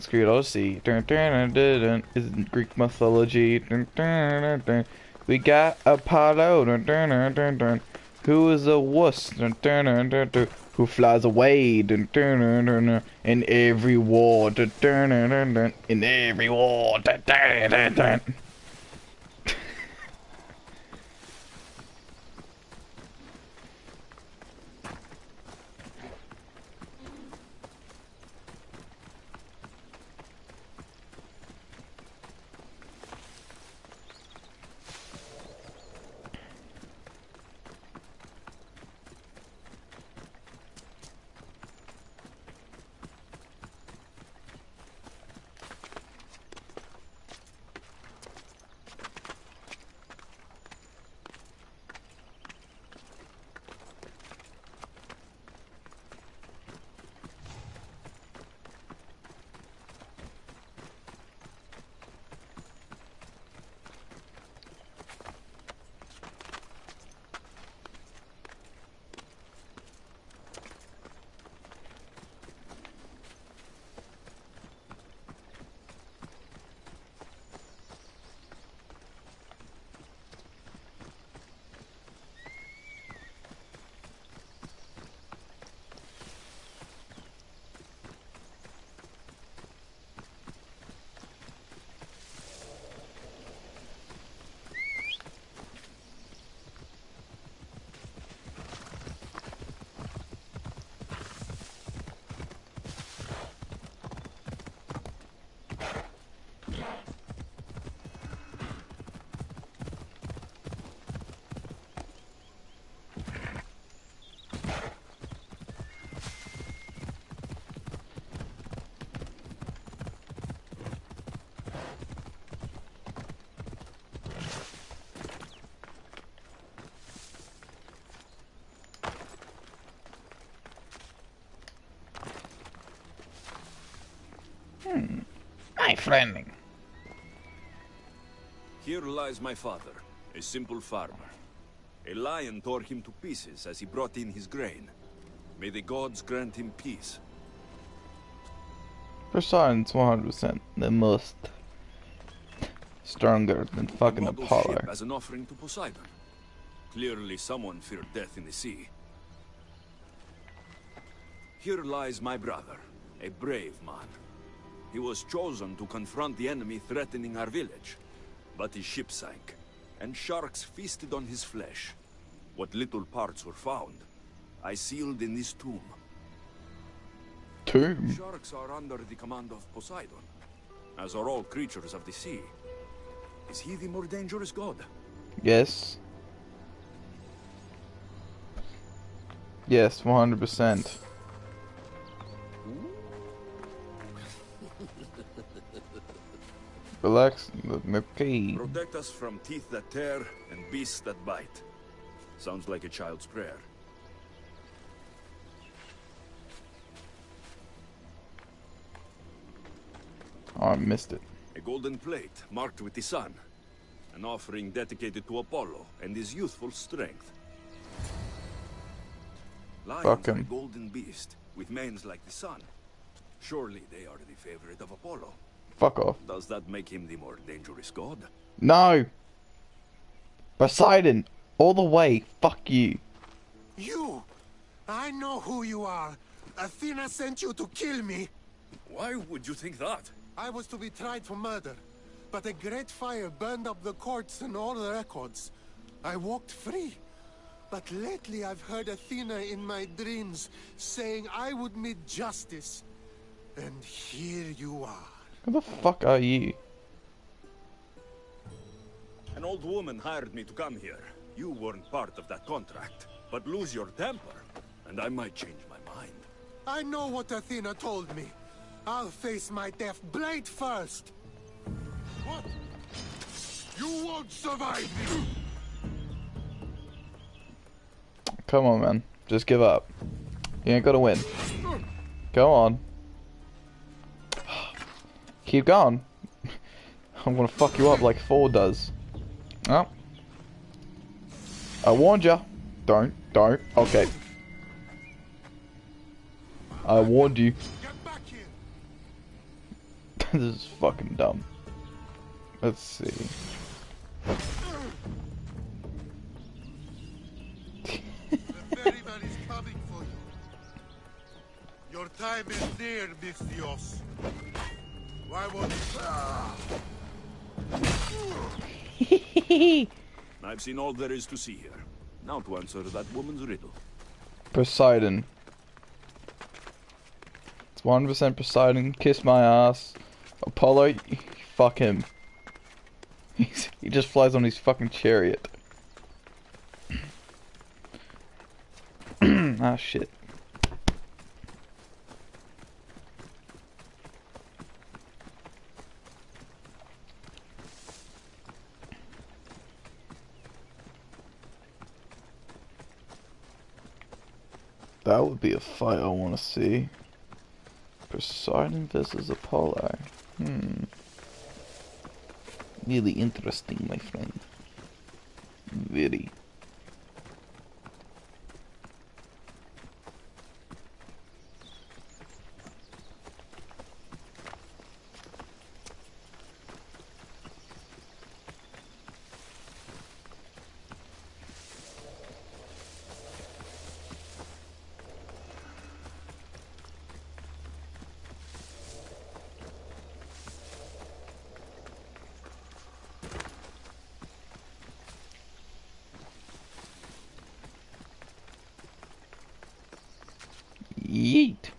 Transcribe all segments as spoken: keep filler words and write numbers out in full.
Assassin's Creed Odyssey. Dun, dun, dun, dun, dun, is in Greek mythology. Dun, dun, dun, dun. We got Apollo, dun, dun, dun, dun, dun, who is a wuss, dun, dun, dun, dun, dun, who flies away, dun, dun, dun, dun, dun, in every war, dun, dun, dun, dun, dun, in every war. Dun, dun, dun, dun. Hmm. My friend. Here lies my father, a simple farmer. A lion tore him to pieces as he brought in his grain. May the gods grant him peace. Poseidon's one hundred percent the most stronger than fucking A model Apollo. ship as an offering to Poseidon. Clearly someone feared death in the sea. Here lies my brother, a brave man. He was chosen to confront the enemy threatening our village. But his ship sank, and sharks feasted on his flesh. What little parts were found, I sealed in this tomb. Tomb? Sharks are under the command of Poseidon, as are all creatures of the sea. Is he the more dangerous god? Yes. Yes, one hundred percent. Relax, okay. Protect us from teeth that tear and beasts that bite. Sounds like a child's prayer. Oh, I missed it. A golden plate marked with the sun. An offering dedicated to Apollo and his youthful strength. Lions Fuck are a him. golden beast with manes like the sun. Surely they are the favorite of Apollo. Fuck off. Does that make him the more dangerous god? No! Poseidon! All the way! Fuck you! You! I know who you are! Athena sent you to kill me! Why would you think that? I was to be tried for murder, but a great fire burned up the courts and all the records. I walked free. But lately I've heard Athena in my dreams saying I would meet justice. And here you are. Who the fuck are you? An old woman hired me to come here. You weren't part of that contract. But lose your temper, and I might change my mind. I know what Athena told me. I'll face my death blade first. What? You won't survive me! Come on, man. Just give up. You ain't gonna win. Go on. Keep going. I'm gonna fuck you up like Thor does. Oh. I warned ya. Don't. Don't. Okay. I warned you. Get back here! This is fucking dumb. Let's see. The ferryman is coming for you. Your time is near, Misthios. Why won't you... I've seen all there is to see here. Now to answer that woman's riddle. Poseidon. It's one hundred percent Poseidon. Kiss my ass. Apollo, fuck him. He's, he just flies on his fucking chariot. Ah, shit. That would be a fight I want to see. Poseidon versus Apollo. Hmm. Really interesting, my friend. Very. Yeet.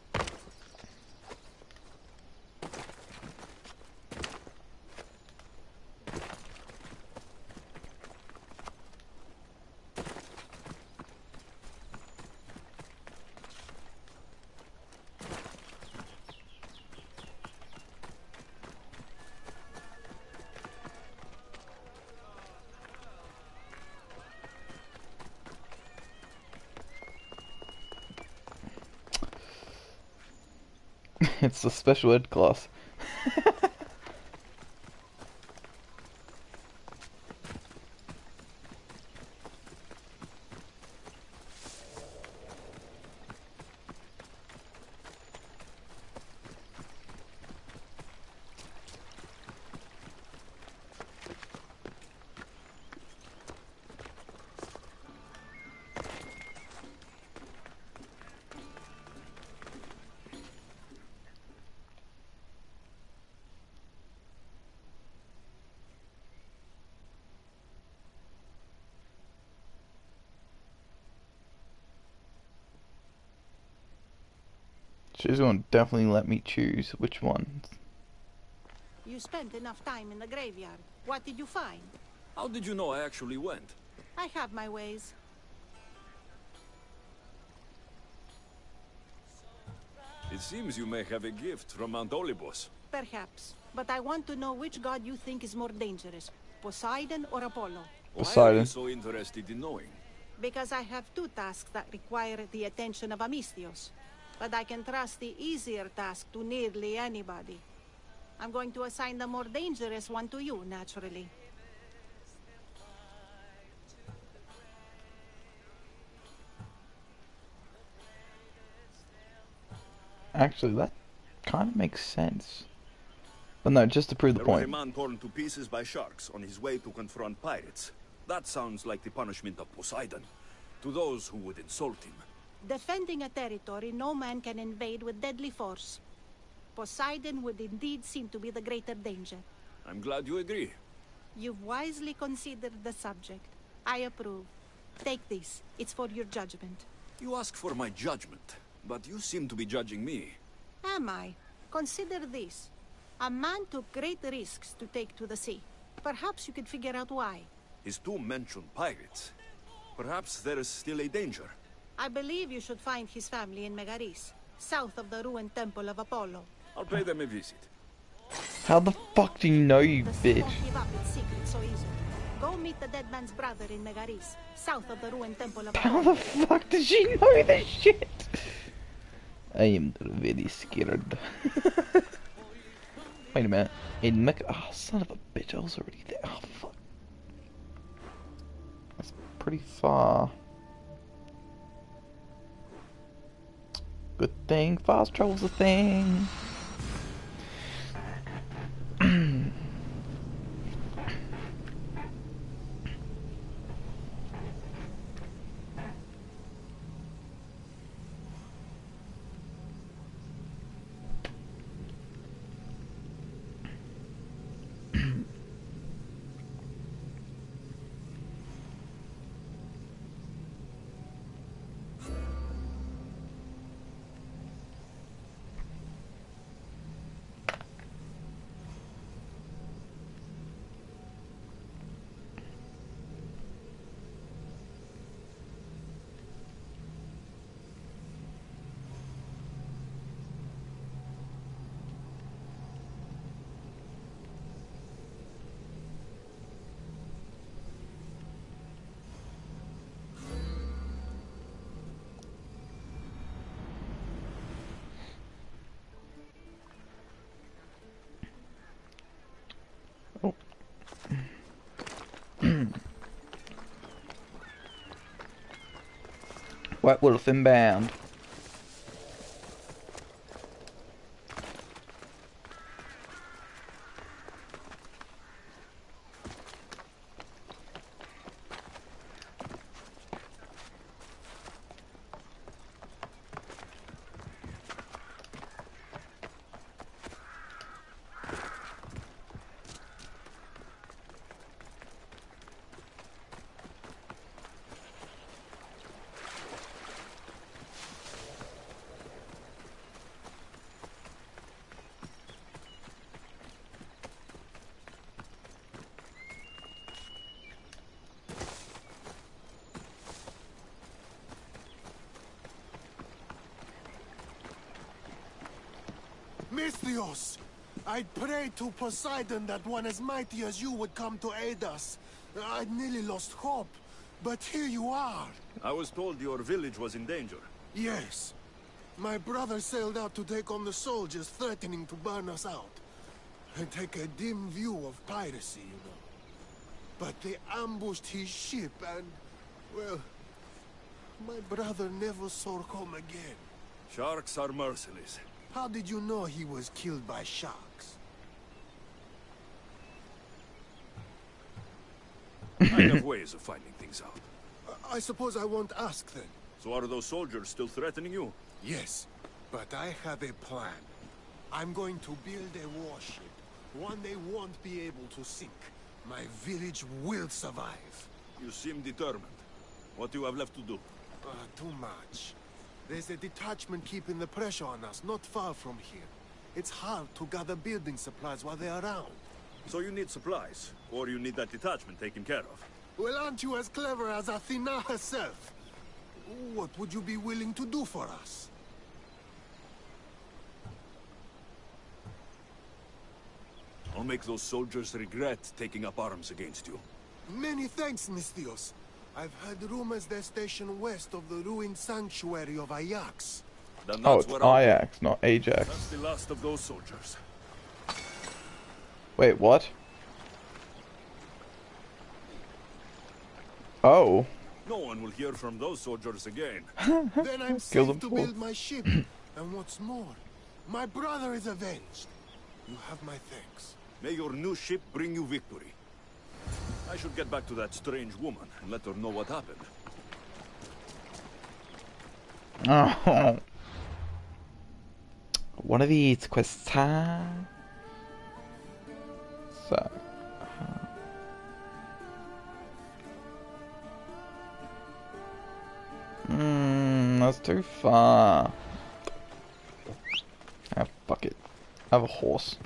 It's the special ed class. She's gonna definitely let me choose which one. You spent enough time in the graveyard. What did you find? How did you know I actually went? I have my ways. It seems you may have a gift from Mount Olympus. Perhaps. But I want to know which god you think is more dangerous, Poseidon or Apollo. Why are you Poseidon. so interested in knowing? Because I have two tasks that require the attention of Amistios. But I can trust the easier task to nearly anybody. I'm going to assign the more dangerous one to you, naturally. Actually, that kind of makes sense. But no, just to prove the There was a point. man torn to pieces by sharks on his way to confront pirates. That sounds like the punishment of Poseidon, to those who would insult him. Defending a territory no man can invade with deadly force. Poseidon would indeed seem to be the greater danger. I'm glad you agree. You've wisely considered the subject. I approve. Take this. It's for your judgment. You ask for my judgment, but you seem to be judging me. Am I? Consider this. A man took great risks to take to the sea. Perhaps you could figure out why. His tomb mentioned pirates. Perhaps there is still a danger. I believe you should find his family in Megaris, south of the ruined temple of Apollo. I'll pay them a visit. How the fuck do you know, you The sea bitch? won't give up its secret so easily. Go meet the dead man's brother in Megaris, south of the ruined temple of How Apollo. the fuck does she know this shit? I am very scared. Wait a minute. In Mecca. Oh, son of a bitch, I was already there. Oh, fuck. That's pretty far. Good thing fast travel's a thing. White Wolf inbound. Misthios! I'd pray to Poseidon that one as mighty as you would come to aid us. I'd nearly lost hope, but here you are. I was told your village was in danger. Yes. My brother sailed out to take on the soldiers threatening to burn us out. And take a dim view of piracy, you know. But they ambushed his ship and, well, my brother never saw home again. Sharks are merciless. How did you know he was killed by sharks? I have ways of finding things out. I suppose I won't ask then. So are those soldiers still threatening you? Yes, but I have a plan. I'm going to build a warship. One they won't be able to sink. My village will survive. You seem determined. What do you have left to do? Uh, too much. There's a detachment keeping the pressure on us, not far from here. It's hard to gather building supplies while they're around. So you need supplies, or you need that detachment taken care of. Well, aren't you as clever as Athena herself? What would you be willing to do for us? I'll make those soldiers regret taking up arms against you. Many thanks, Misthios. I've heard rumors they're stationed west of the ruined sanctuary of Ajax. Then Oh, that's it's where I'll go. Ajax, not Ajax. That's the last of those soldiers. Wait, what? Oh. No one will hear from those soldiers again. Then I'm Kill safe them to both. build my ship. And what's more, my brother is avenged. You have my thanks. May your new ship bring you victory. I should get back to that strange woman and let her know what happened. Oh. One of these quest time. So. Hmm, that's too far. Ah, fuck it. I have a horse.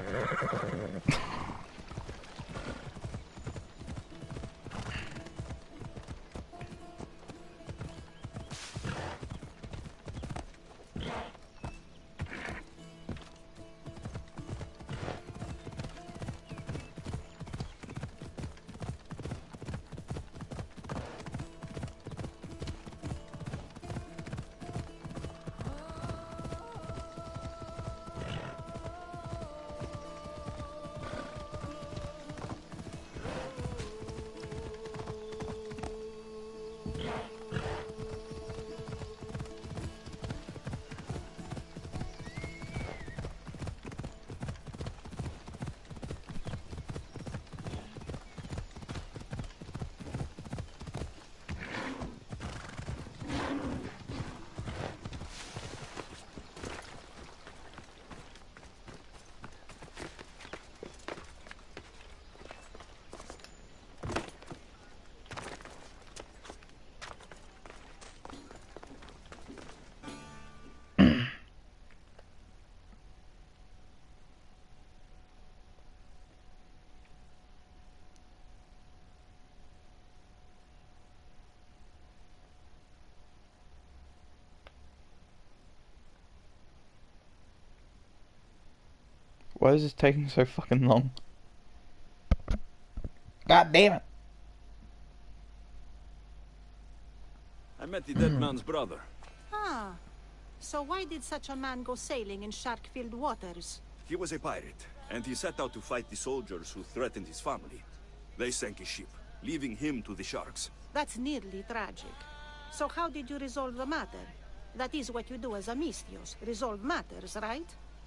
Why is this taking so fucking long? God damn it! I met the dead man's brother. Ah, so why did such a man go sailing in shark-filled waters? He was a pirate, and he set out to fight the soldiers who threatened his family. They sank his ship, leaving him to the sharks. That's nearly tragic. So how did you resolve the matter? That is what you do as Amistios, resolve matters, right?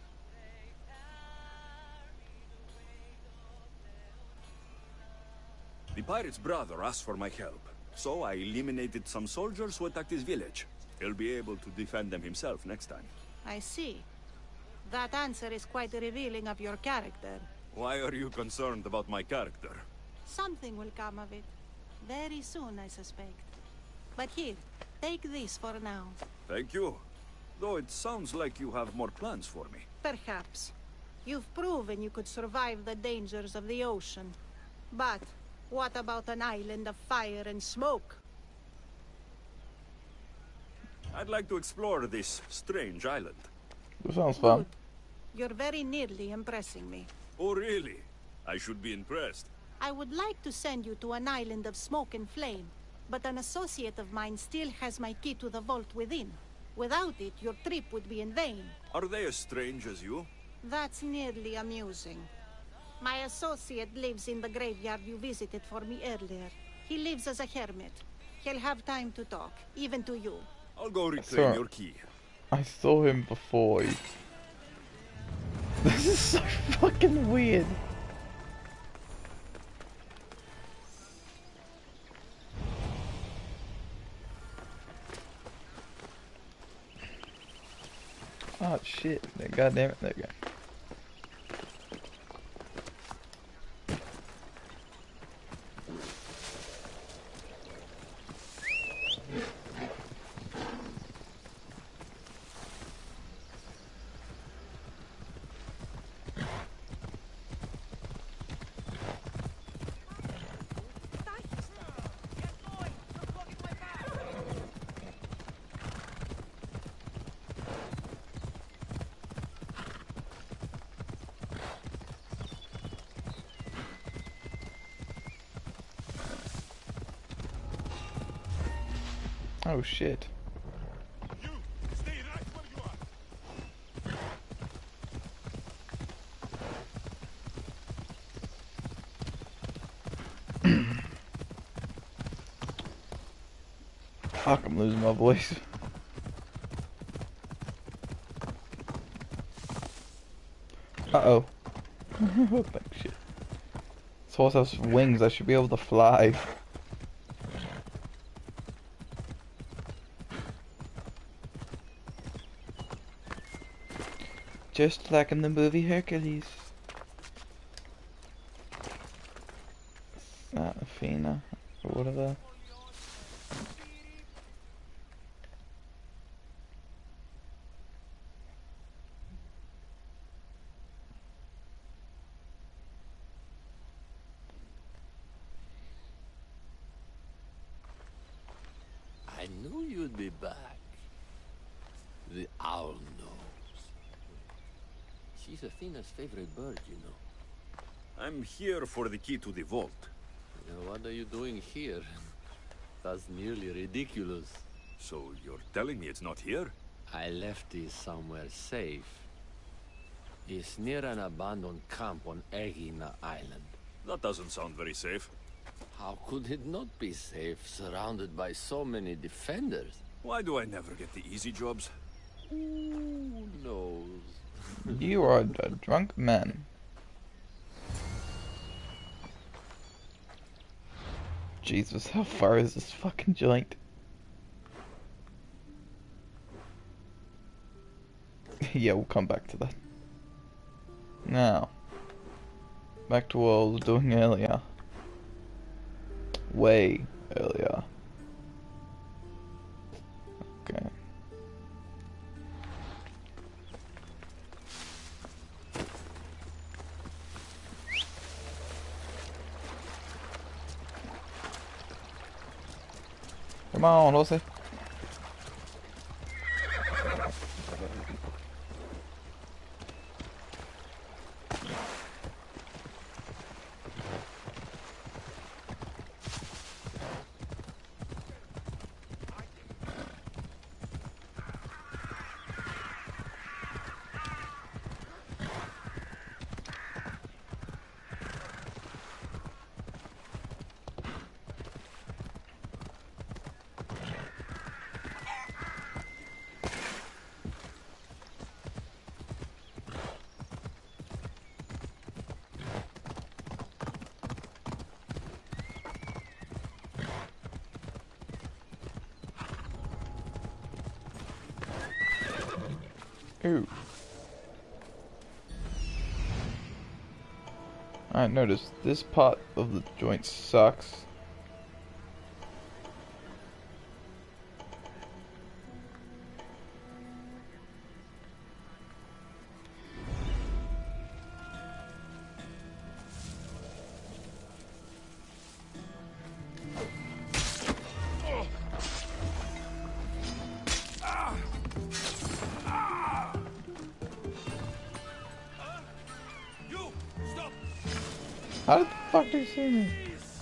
The pirate's brother asked for my help, so I eliminated some soldiers who attacked his village. He'll be able to defend them himself next time. I see. That answer is quite revealing of your character. Why are you concerned about my character? Something will come of it. Very soon, I suspect. But here, take this for now. Thank you. Though it sounds like you have more plans for me. Perhaps. You've proven you could survive the dangers of the ocean. But what about an island of fire and smoke? I'd like to explore this strange island. That sounds fun. Good. You're very nearly impressing me. Oh, really? I should be impressed. I would like to send you to an island of smoke and flame, but an associate of mine still has my key to the vault within. Without it, your trip would be in vain. Are they as strange as you? That's nearly amusing. My associate lives in the graveyard you visited for me earlier. He lives as a hermit. He'll have time to talk, even to you. I'll go reclaim Sorry. your key. I saw him before. He... This is so fucking weird. Oh shit! God damn it! There you go. Oh shit. You stay right where you are. Fuck, I'm losing my voice. Uh-oh. Like shit. This horse has wings, I should be able to fly. Just like in the movie Hercules. Uh, Athena, or whatever. I knew you'd be back. The owl knows. She's Athena's favorite bird, you know. I'm here for the key to the vault. Now, what are you doing here? That's nearly ridiculous. So you're telling me it's not here? I left it somewhere safe. It's near an abandoned camp on Egina Island. That doesn't sound very safe. How could it not be safe, surrounded by so many defenders? Why do I never get the easy jobs? Who knows? You are a drunk man. Jesus, how far is this fucking joint? Yeah, we'll come back to that. Now, back to what I was doing earlier. Way earlier. Okay. Come on, horsey. I noticed this part of the joint sucks. You stop. How the fuck did he see me?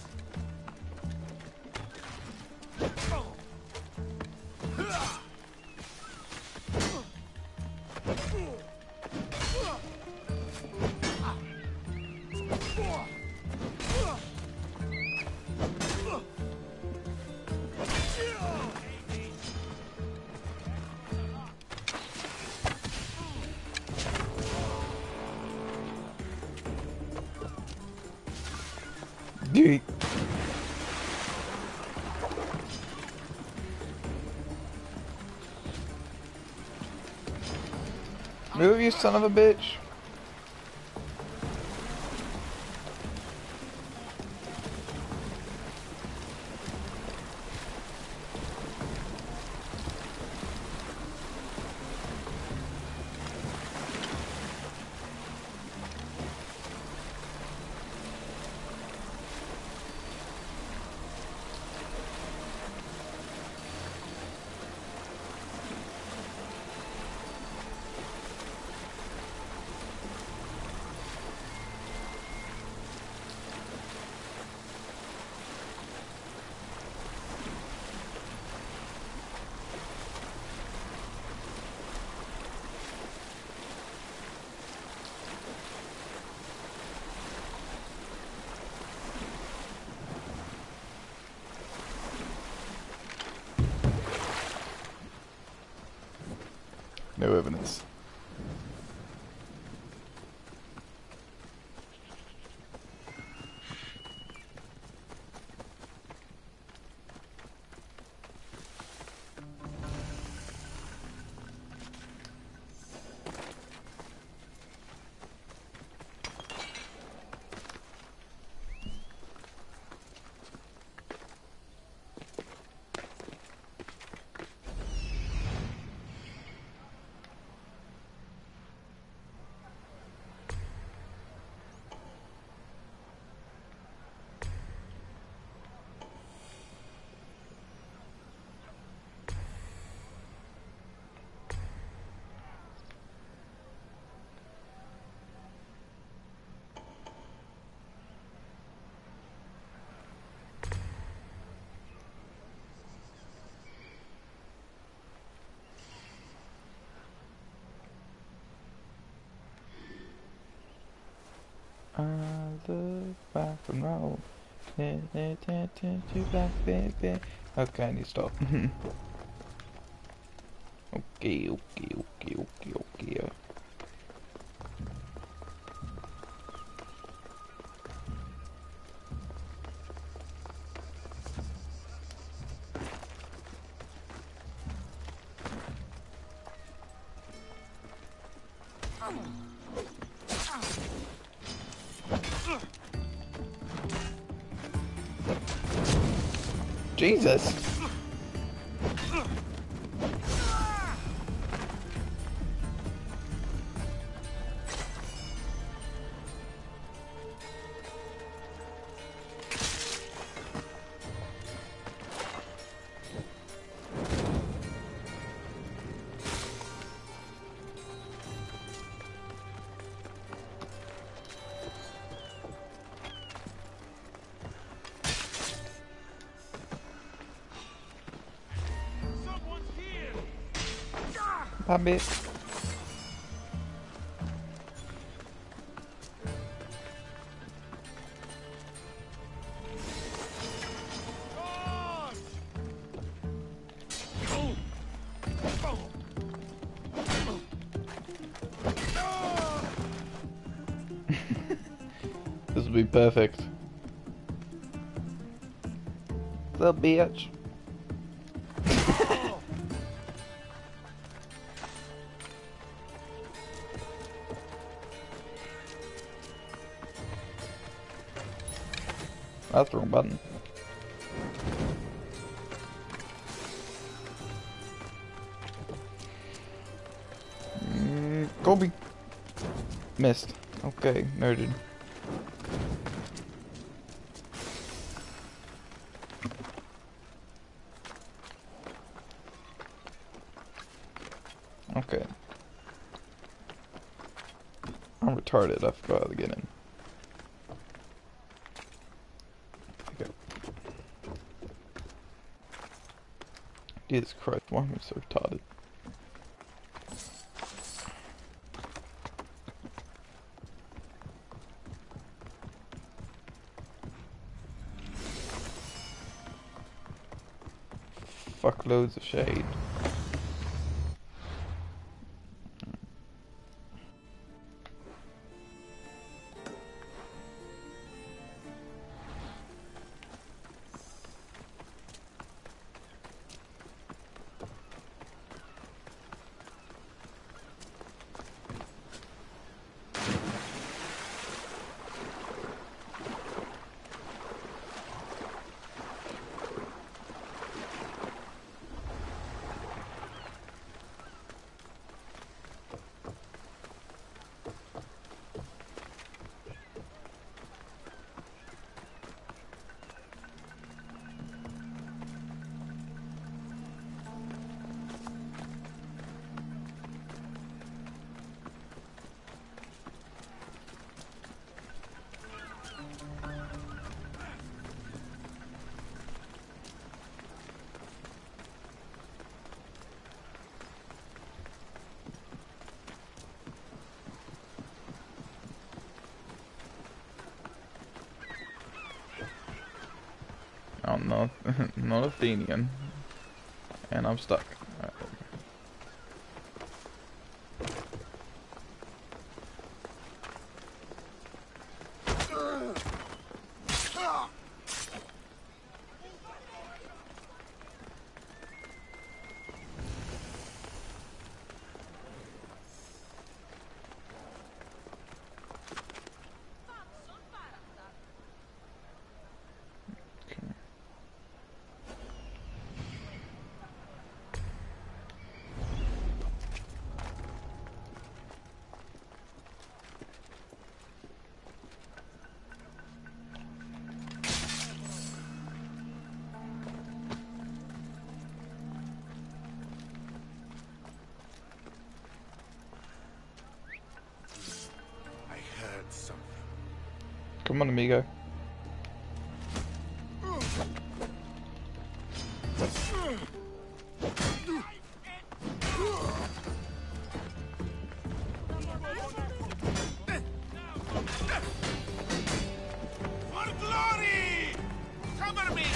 Yeet. Move, you son of a bitch. No evidence. I love rock and roll. To black baby. Okay, I need to stop. Okay, okay, okay, okay, okay. Jesus! Pop it. This will be perfect. Little bitch. That's the wrong button. Mm, Colby. Missed. Okay, noted. Okay. I'm retarded, I forgot how to get in. Okay. Jesus Christ, why am I so retarded? Fuck loads of shade. I'm not, not Athenian. And I'm stuck. Alright. Come on, amigo. For glory! Cover me!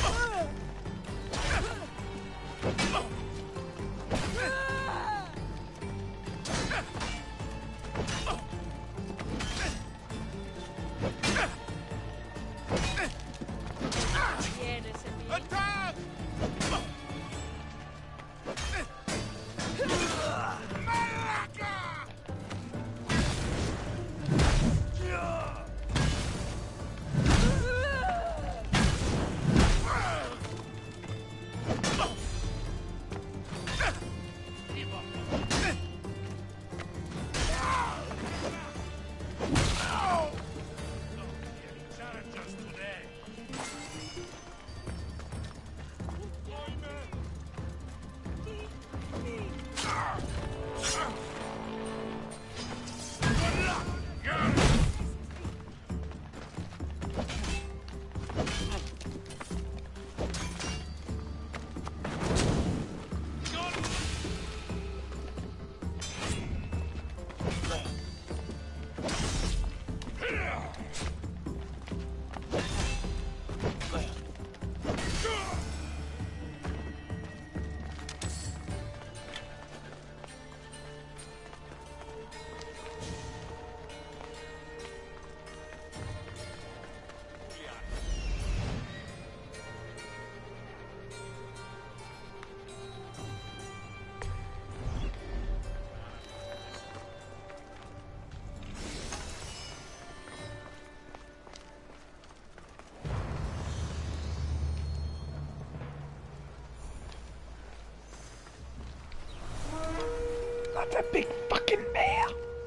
That's a big fucking bear.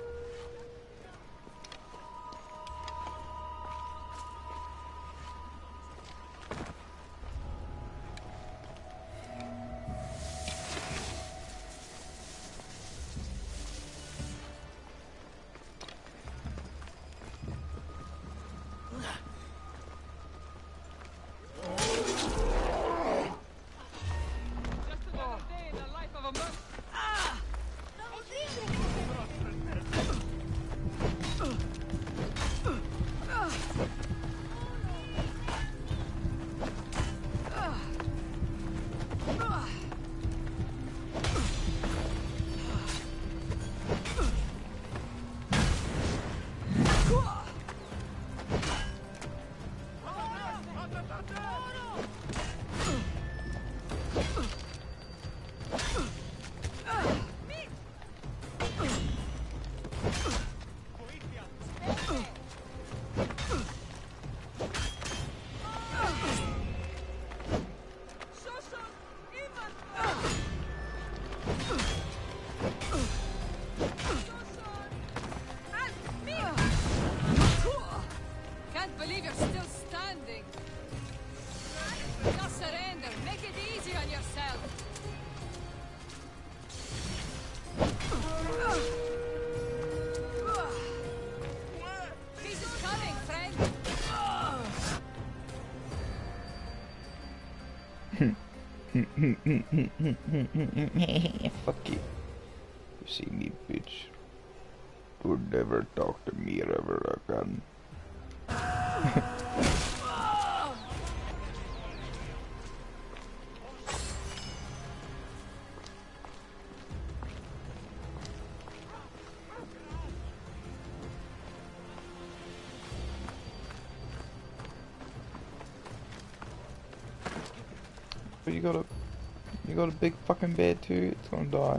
Can't believe you're still standing. Just surrender. Make it easy on yourself. Peace is coming, friend. Fuck you. You see me, bitch. Would never talk to me ever again. But you got a, you got a big fucking bear too. It's gonna die.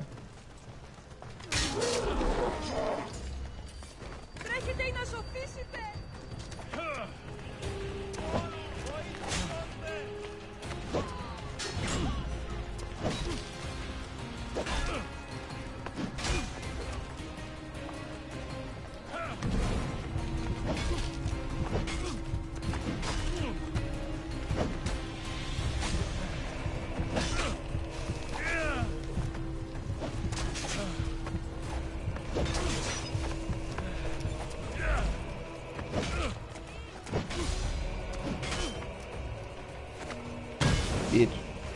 Bitch.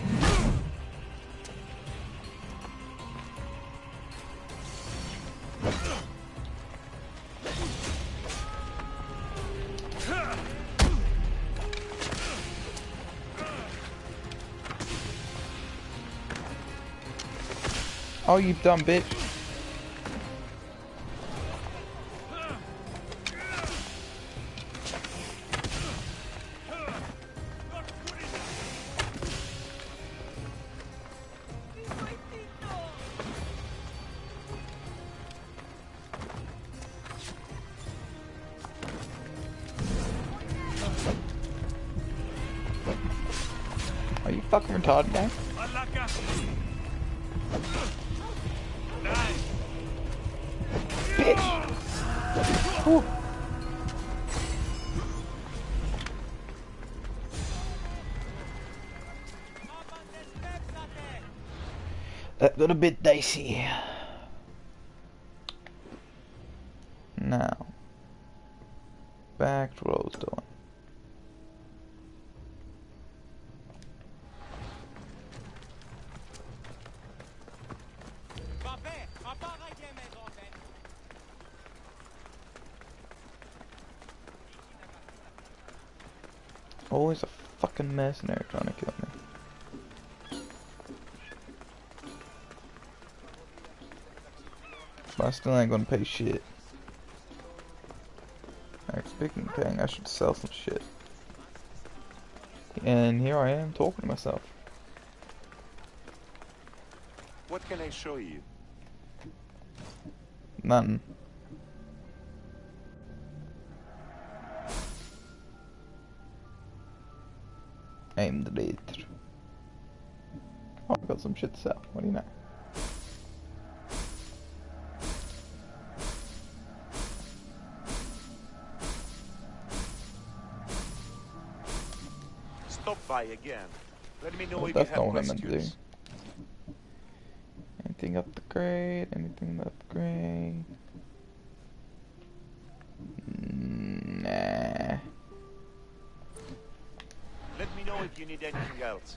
Oh, you dumb bitch. Are you fucking retarded, man? Bitch! Whew. That got a bit dicey. Now, back to what I was doing. Always a fucking mercenary trying to kill me. But I still ain't gonna pay shit. Like, speaking of paying, I should sell some shit. And here I am talking to myself. What can I show you? Nothing. Aim the later. Oh, I got some shit to sell. What do you know? stop by again. Let me know Well, if you that's have not what I meant to do. questions. Anything upgrade? Anything upgrade? Mm, Nah. Let me know if you need anything else.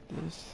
this.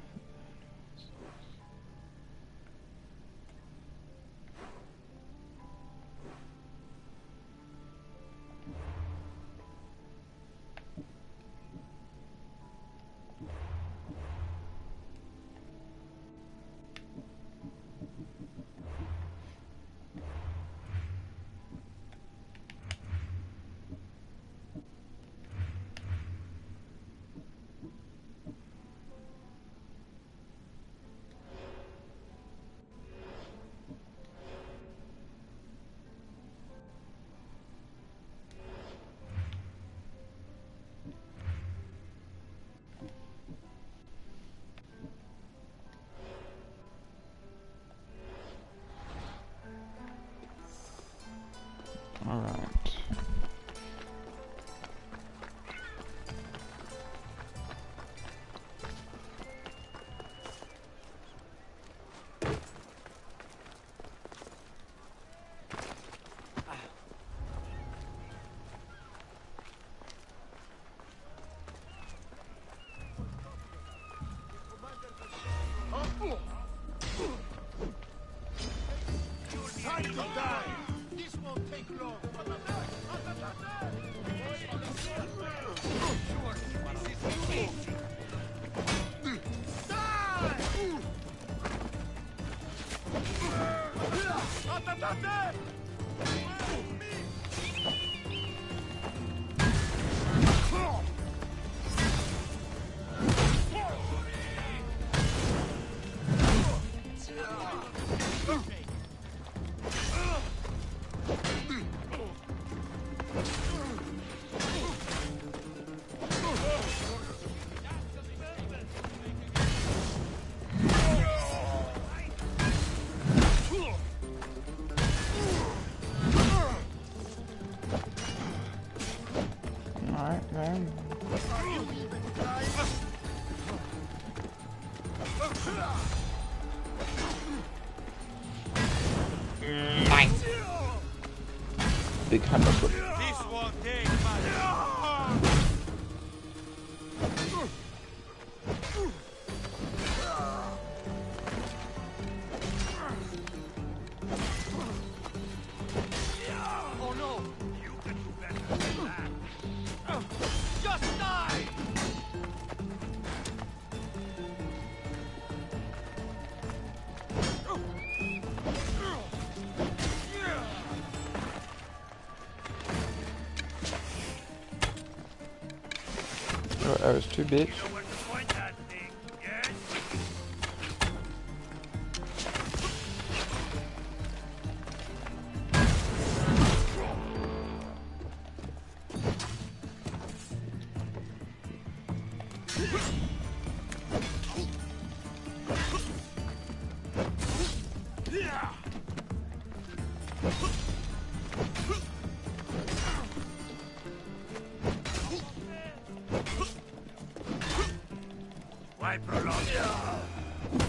All right. Time to die! This won't take long. Alright, man. Nice. Big hammer. This won't take much. Oh no! You can do better than that. Just die! Oh, I was too big. You know where to point that thing, yes? Why prolong it?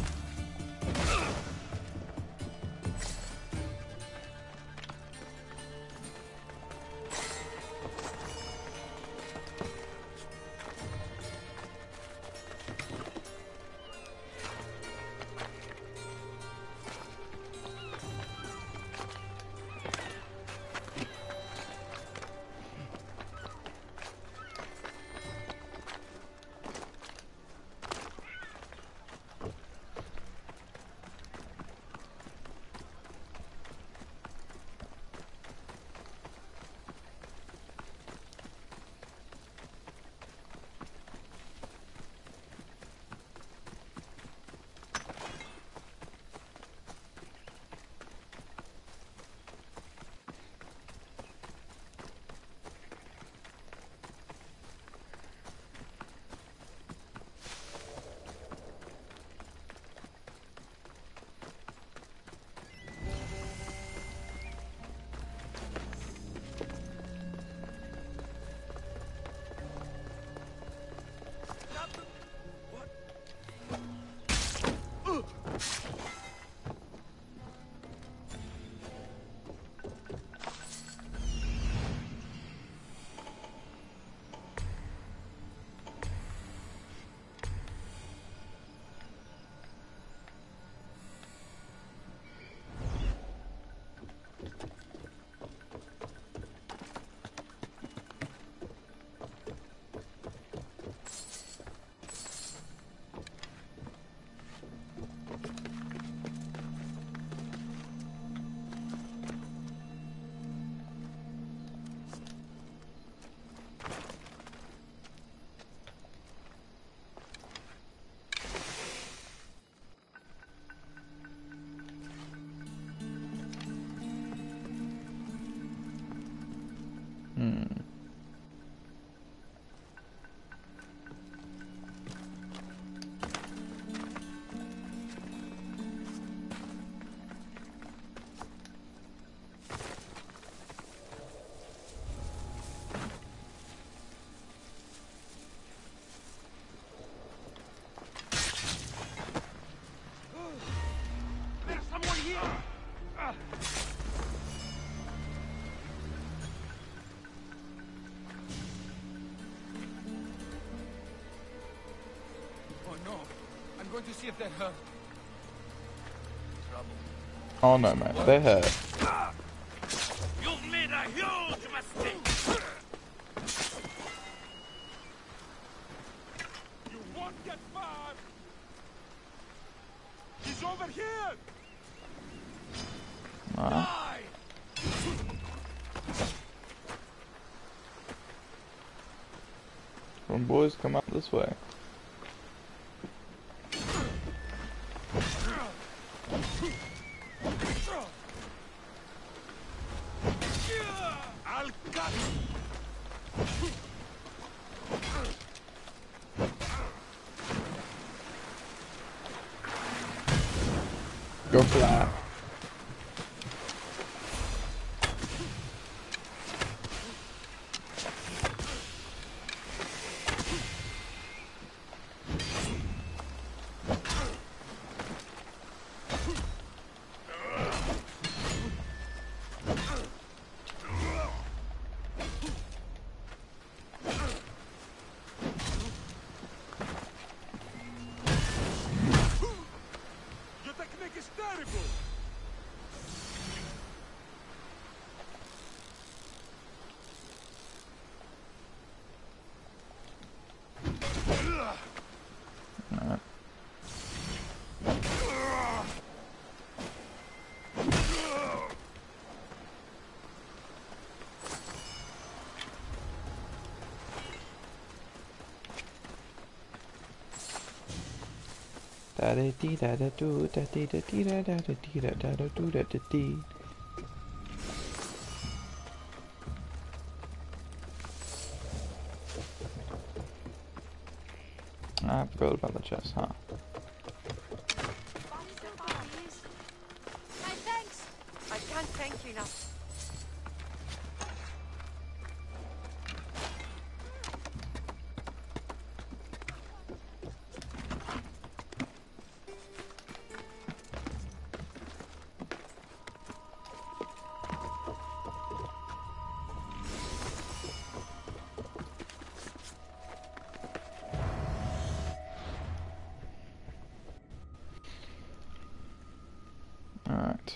Hmm. There's someone here! Ah. Oh no! I'm going to see if they're hurt. Trouble. Oh no, man, they hurt. You've made a huge mistake! You won't get far! He's over here! Nah. Die! Come boys, come out this way. I'll cut! Go fly. Your technique is terrible! Alright. Da da dee da da do da dee da dee da da da dee da da da do da da dee. I forgot about the chest, huh? My thanks. I can't thank you enough. Alright.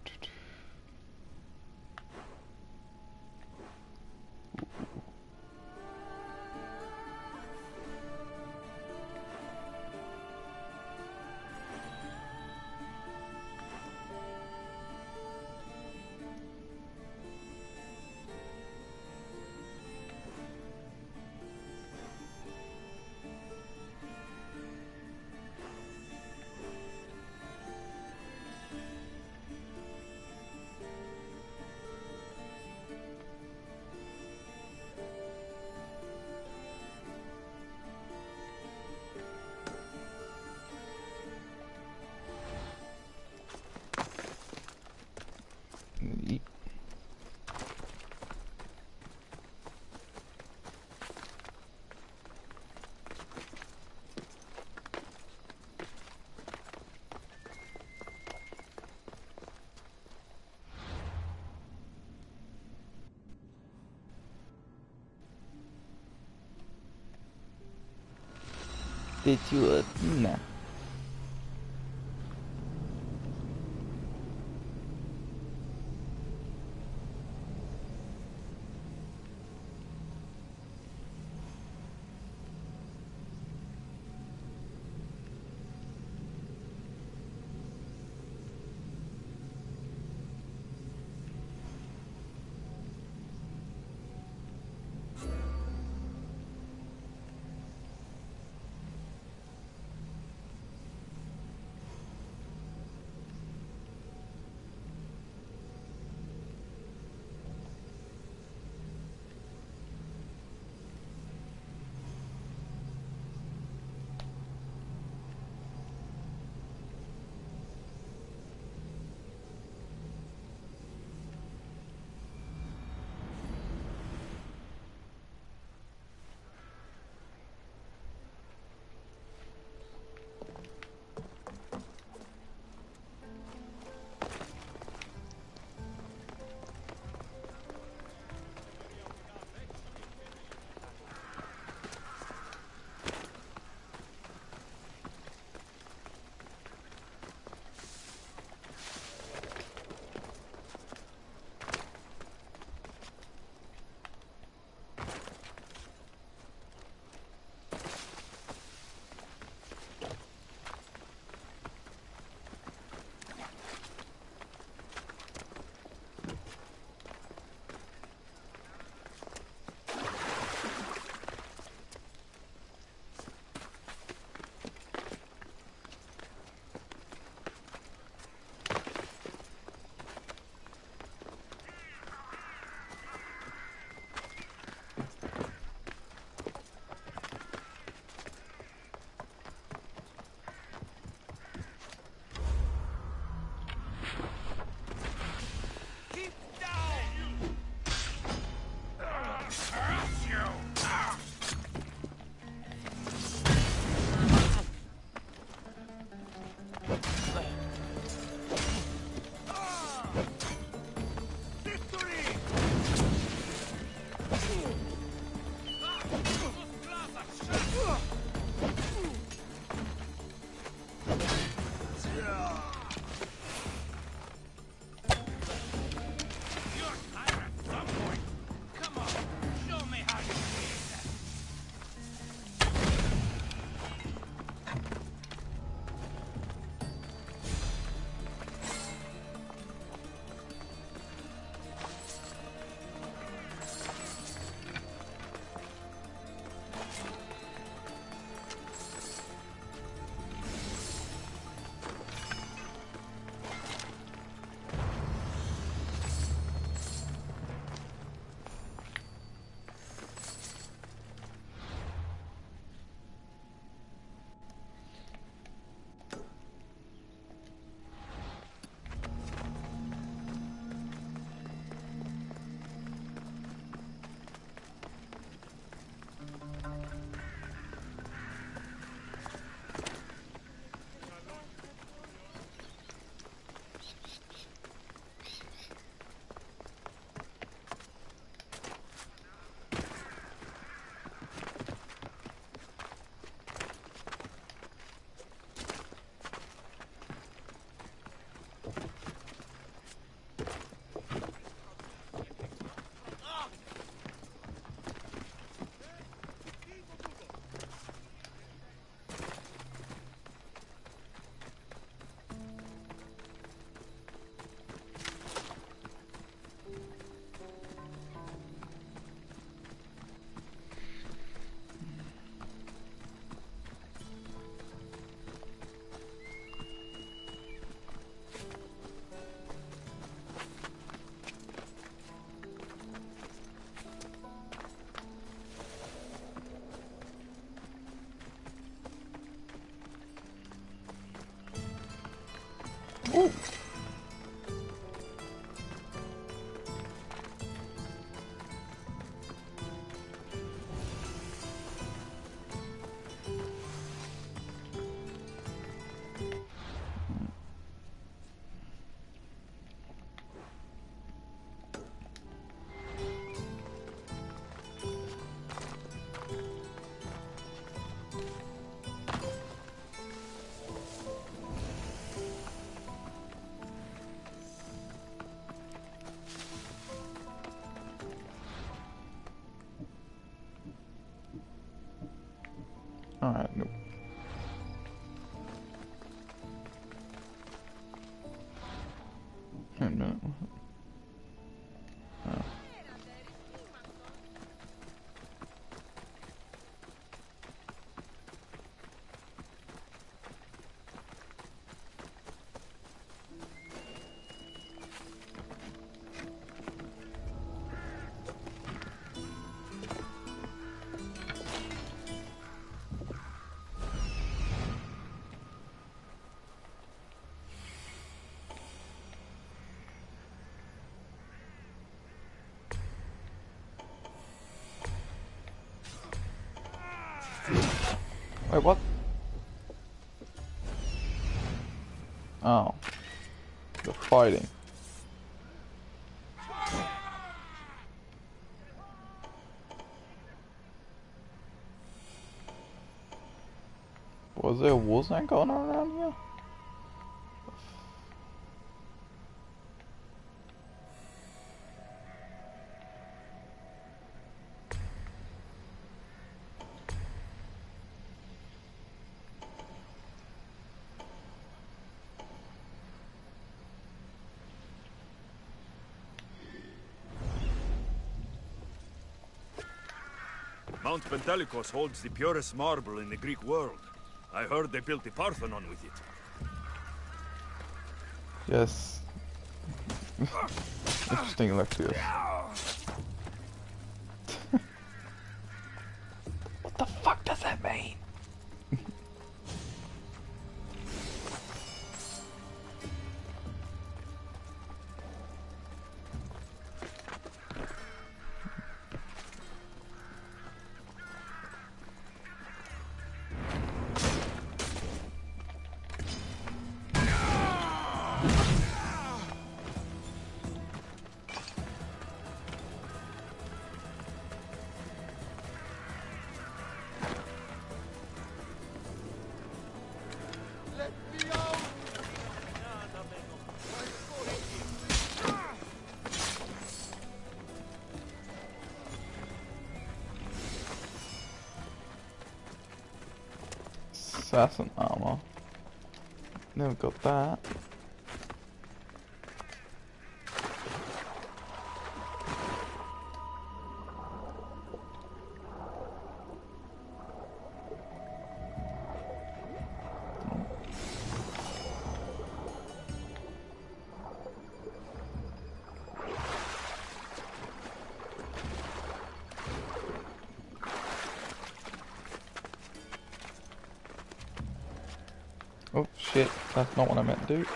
Yeet. Did you uh, nah. Alright, nope. Wait a minute. Oh. Wait, what? Oh. They're fighting. Was there a Wolfsang going on around here? Mount Pentelicus holds the purest marble in the Greek world. I heard they built the Parthenon with it. Yes. Interesting, Alexios. What the fuck does that mean? Assassin armor. Never got that. Oh shit, that's not what I meant to do.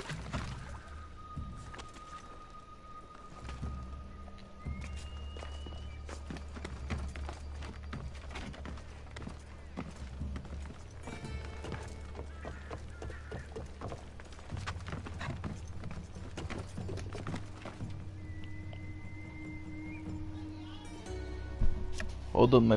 Hold on, my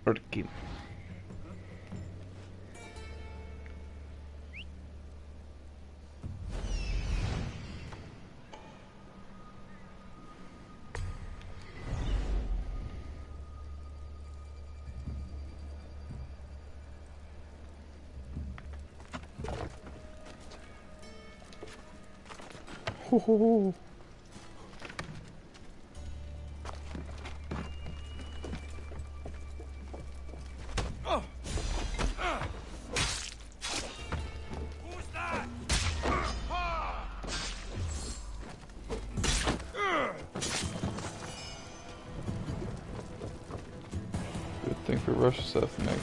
Urkin. Ho ho ho. Who's that? Good thing for rush assassination.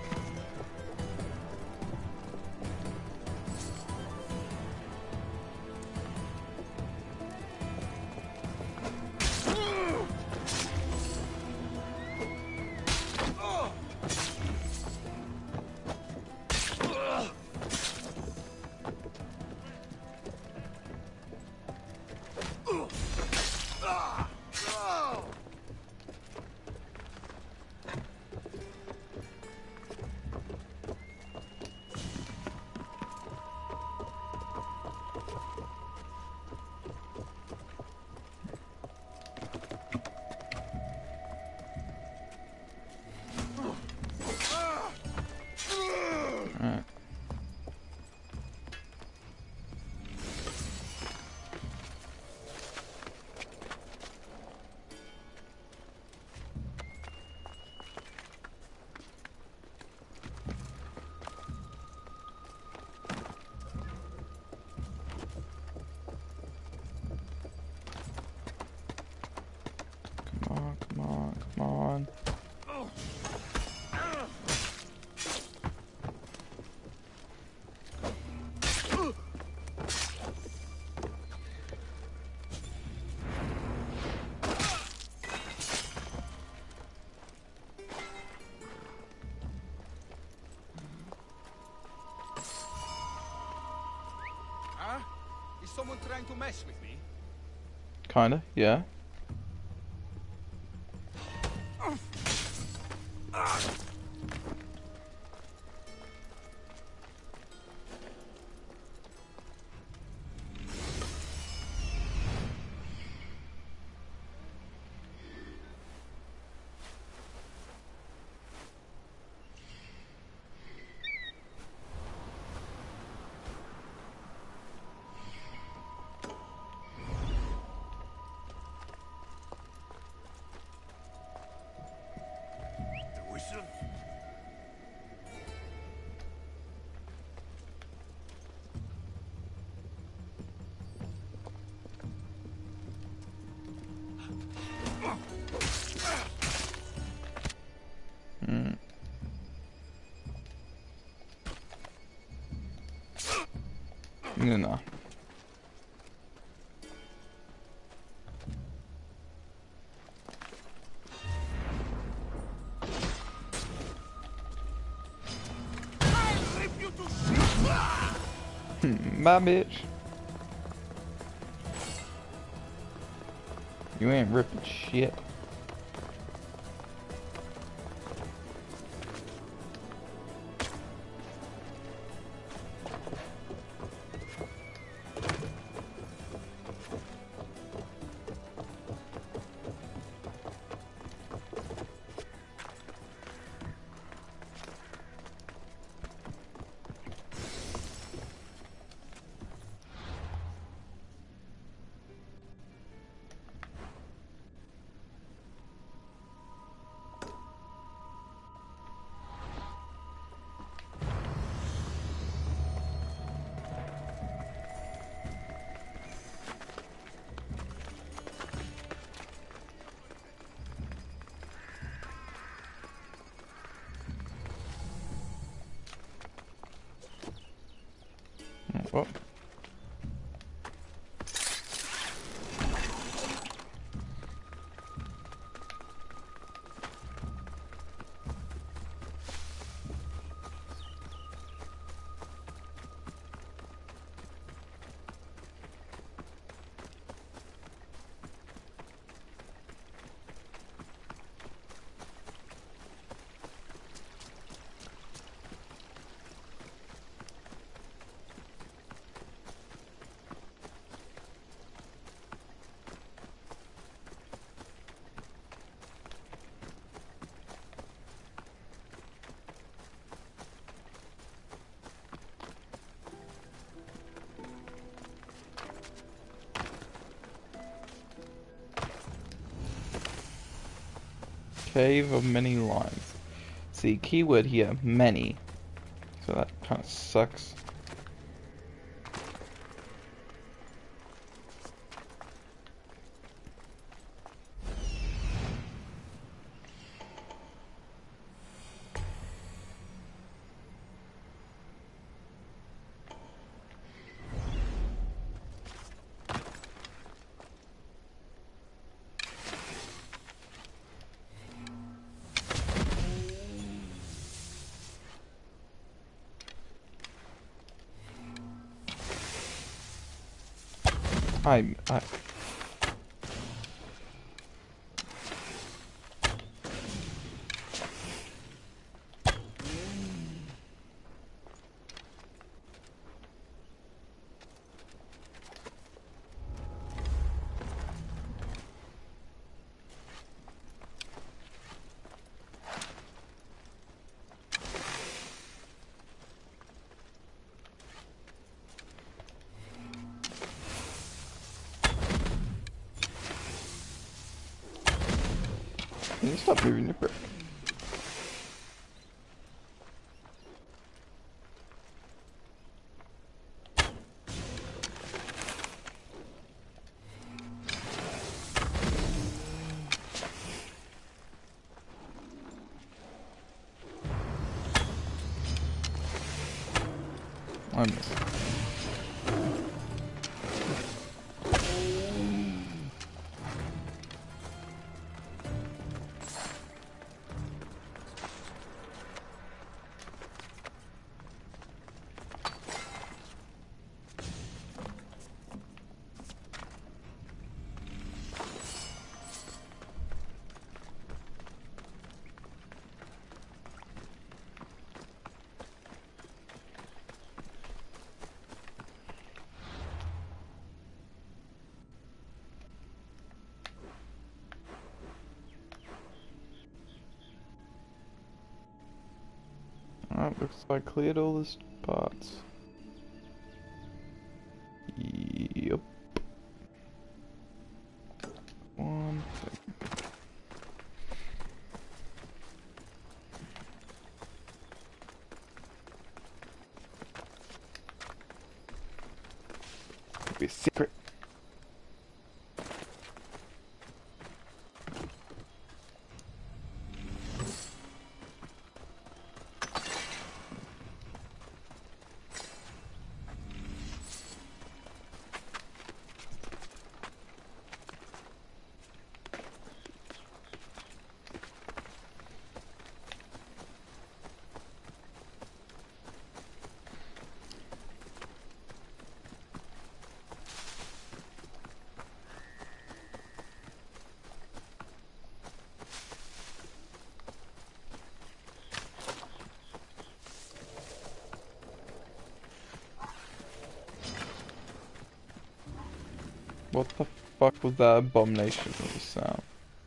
Alright. Come on, come on, come on. Huh? Is someone trying to mess with me? Kinda, yeah. The whistle? Mm. No, no. I'll rip you to shit! Bye, bitch. You ain't ripping shit. Oh. Cave of many lines. See, keyword here, many. So that kind of sucks. I, I... Can you stop moving your brick? I missed. Alright, looks like I cleared all the parts. Yep. One second. Could be a secret. What the fuck was that abomination of a sound?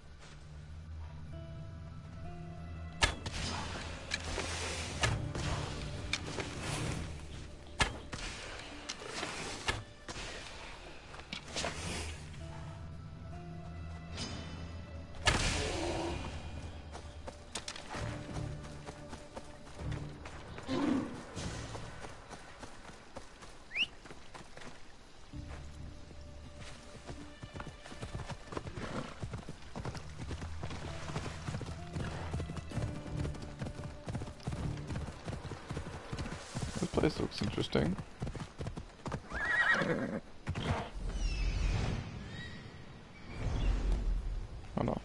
This place looks interesting. Oh no.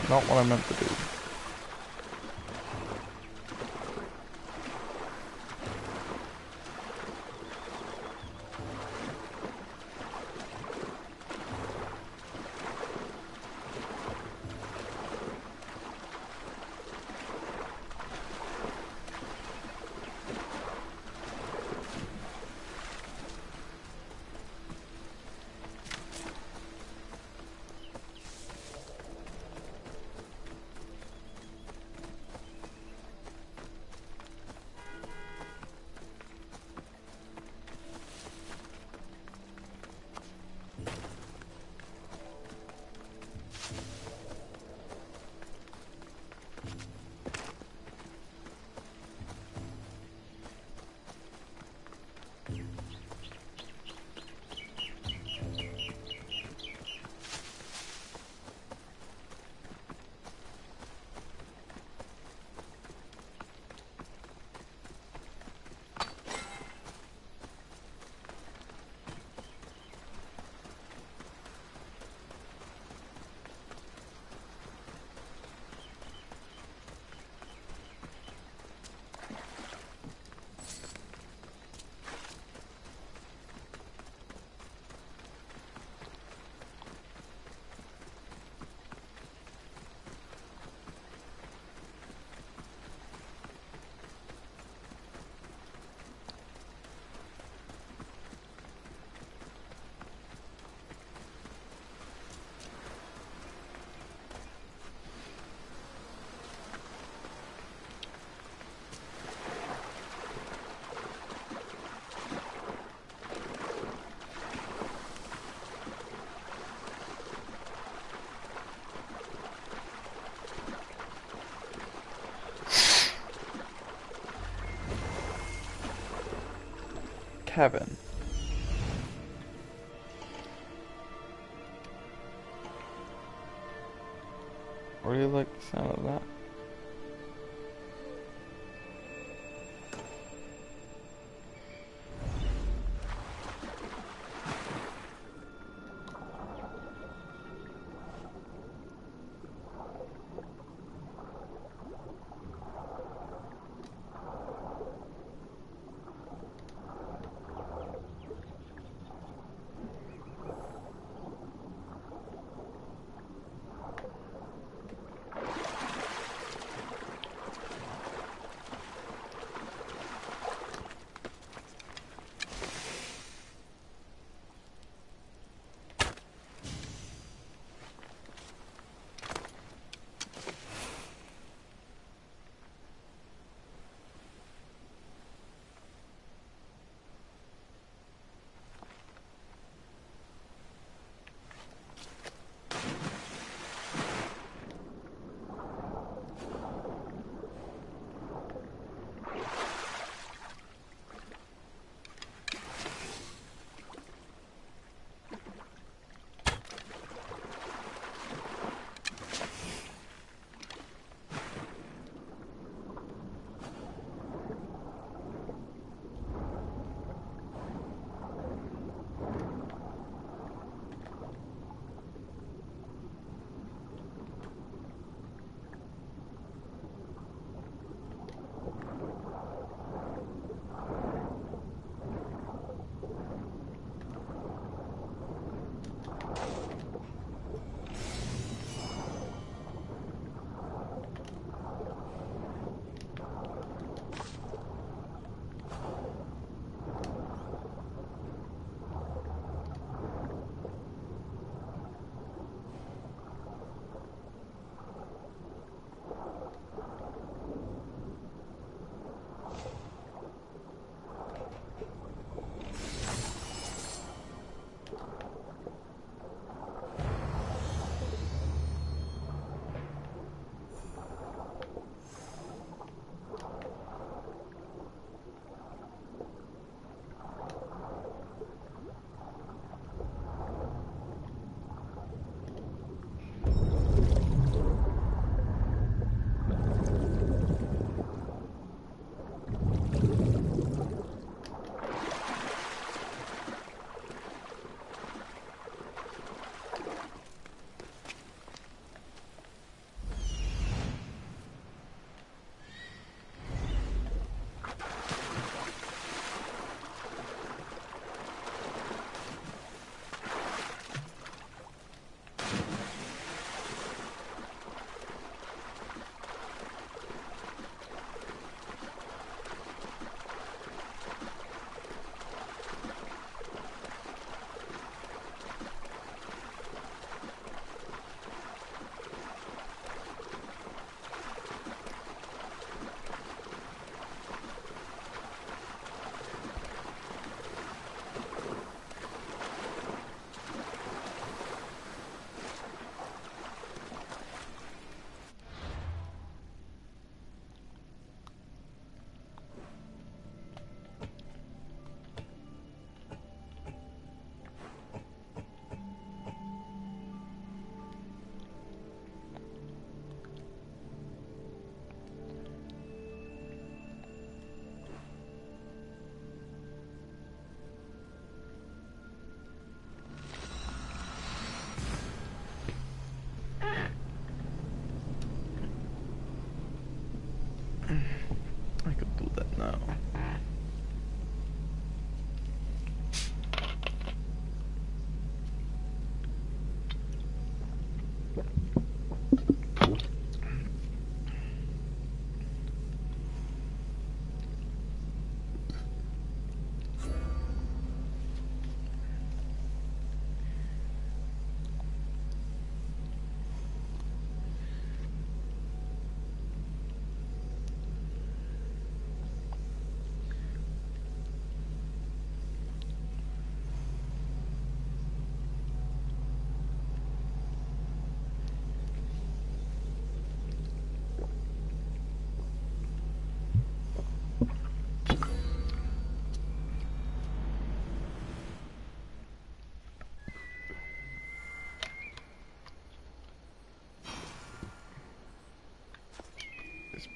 Not what I meant to do. Kevin. What do you like the sound of that?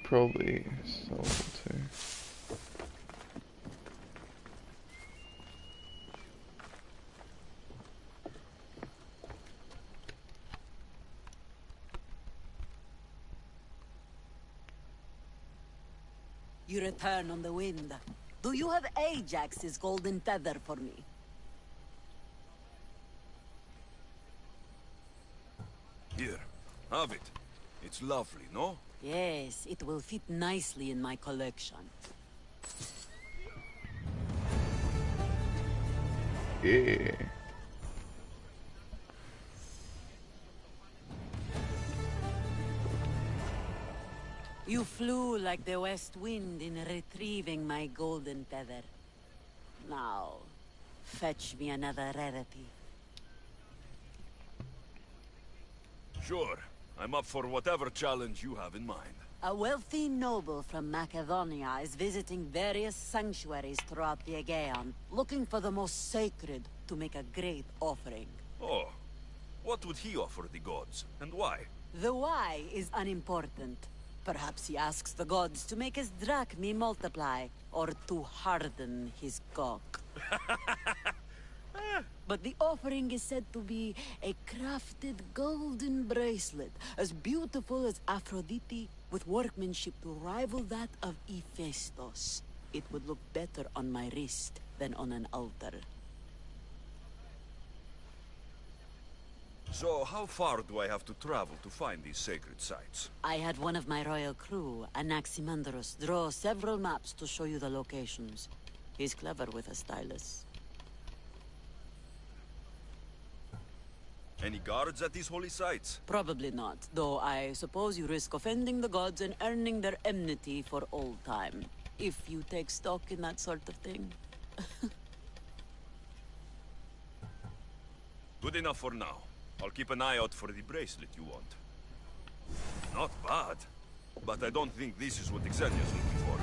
probably sold too. You return on the wind. Do you have Ajax's golden feather for me? Here, have it. It's lovely, no? Yes, it will fit nicely in my collection. Yeah. You flew like the west wind in retrieving my golden feather. Now, fetch me another rarity. Sure. I'm up for whatever challenge you have in mind. A wealthy noble from Macedonia is visiting various sanctuaries throughout the Aegean, looking for the most sacred to make a great offering. Oh. What would he offer the gods, and why? The why is unimportant. Perhaps he asks the gods to make his drachmi multiply, or to harden his cock. But the offering is said to be a crafted golden bracelet, as beautiful as Aphrodite, with workmanship to rival that of Hephaestus. It would look better on my wrist than on an altar. So, how far do I have to travel to find these sacred sites? I had one of my royal crew, Anaximandros, draw several maps to show you the locations. He's clever with a stylus. Any guards at these holy sites? Probably not, though I suppose you risk offending the gods and earning their enmity for all time. If you take stock in that sort of thing. Good enough for now. I'll keep an eye out for the bracelet you want. Not bad. But I don't think this is what Xenia's looking for.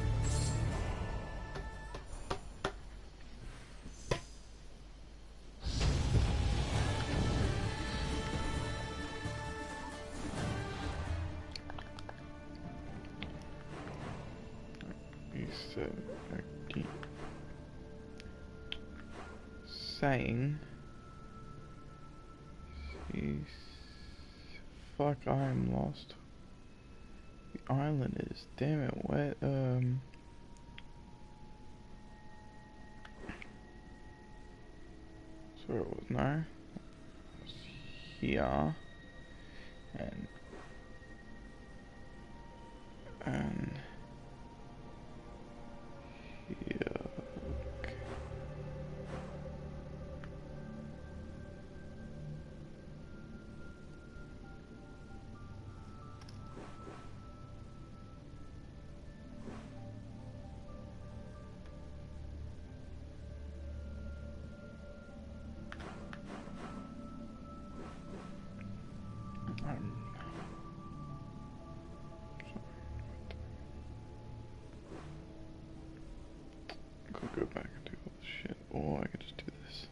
You said I keep saying she's fuck I'm lost. The island is damn it wet. Um so it was now here and and here. Okay. Um, I could go back and do all this shit, or I could just do this.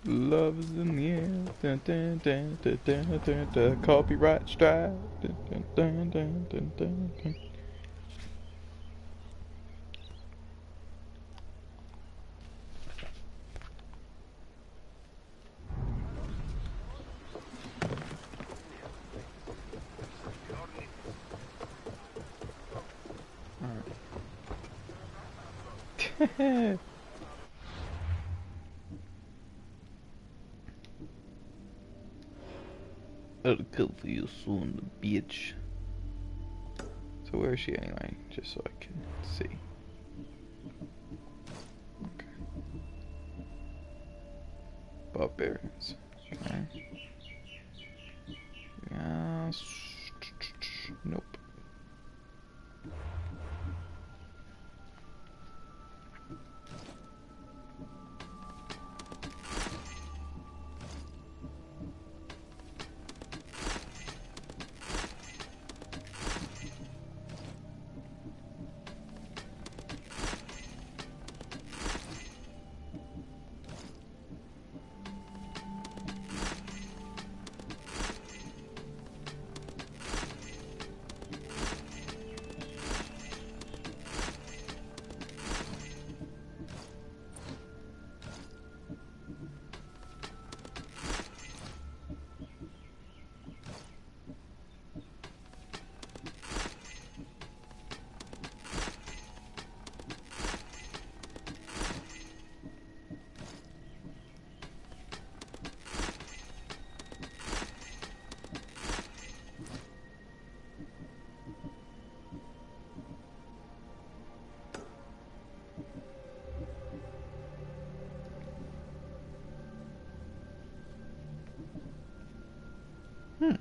Love is in the air. Dun, dun, dun, dun, dun, dun, dun. Copyright strike. Dun, dun, dun, dun, dun, dun, dun. Alright. I'll kill you soon, bitch. So where is she anyway? Just so I can see. Okay. Barbarians. Okay. Yes. Nope. Hmm.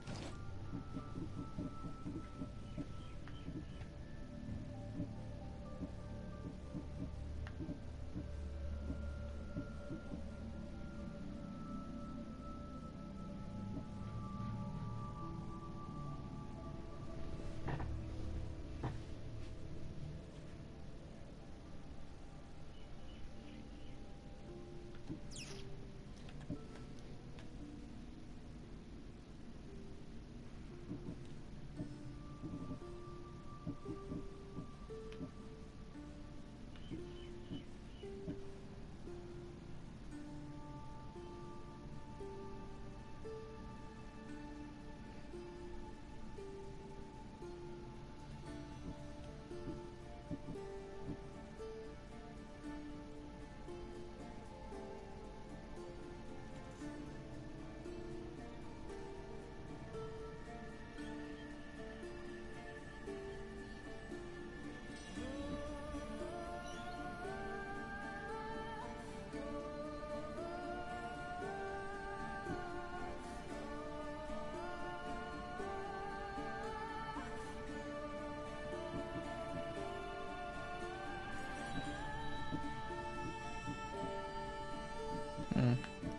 Hmm.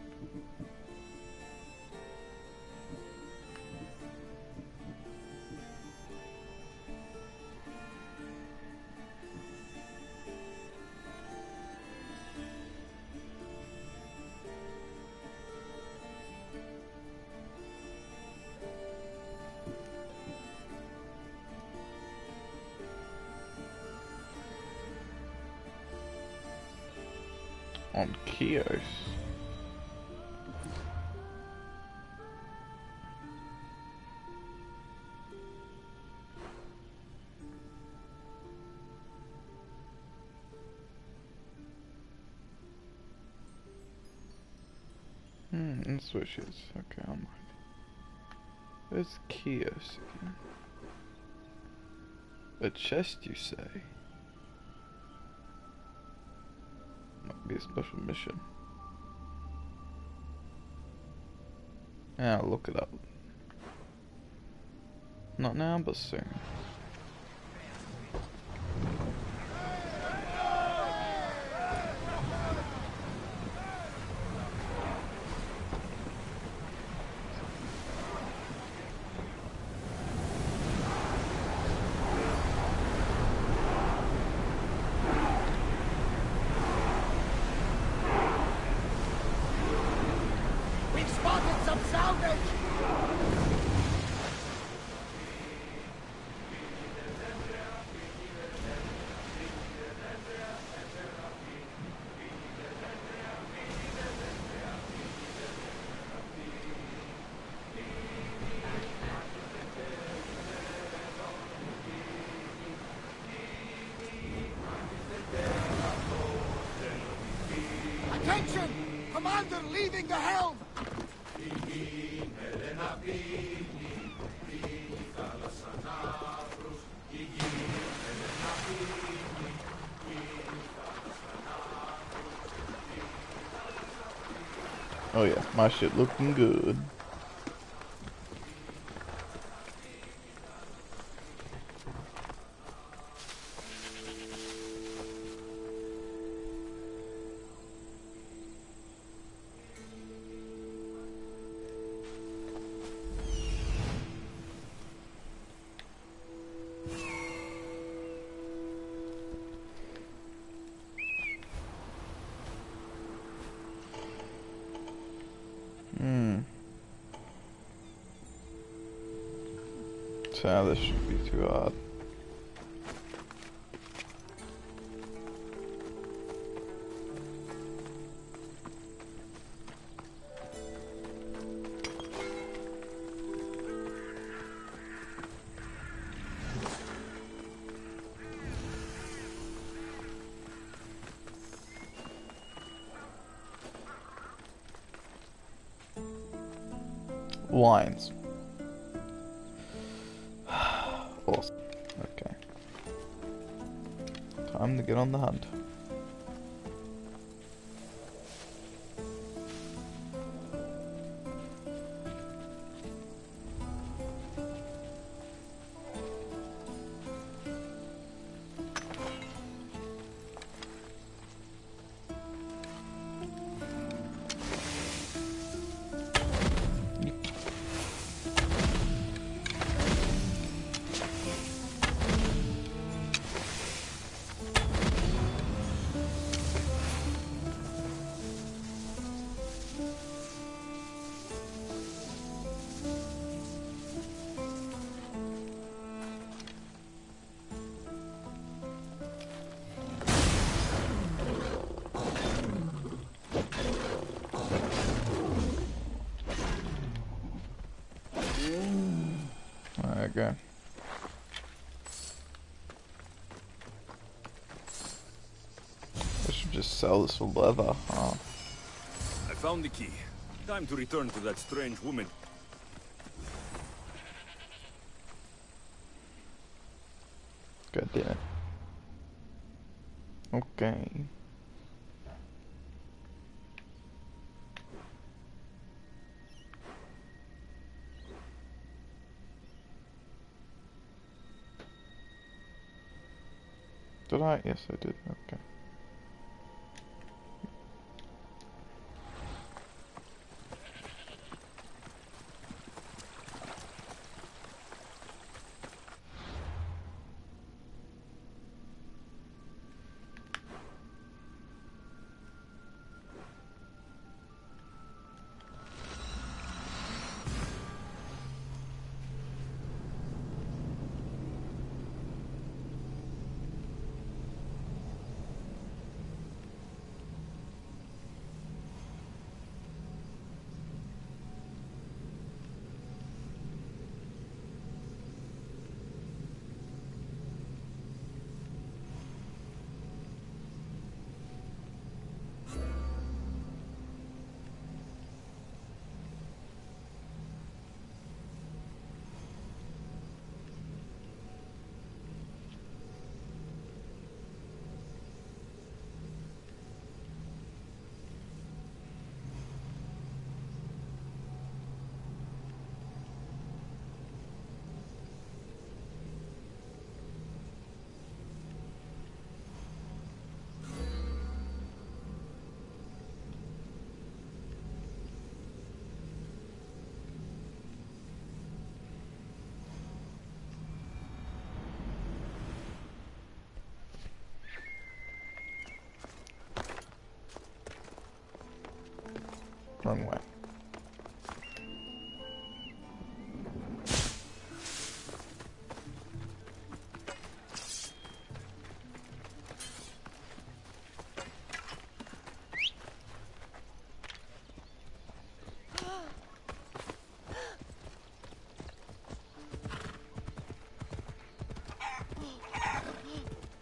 On Kios. Hmm, and switches. Okay, I'm right. There's Kios again. A chest, you say? Might be a special mission. Yeah, I'll look it up. Not now, but soon. Commander leaving the helm! Oh yeah, my shit looking good. Hmm. So this shouldn't be too hard. Lines. Awesome. Okay. Time to get on the hunt. Okay. I should just sell this for leather, huh? I found the key. Time to return to that strange woman. God damn it. Okay. Did I? Yes, I did. Okay. Wrong way.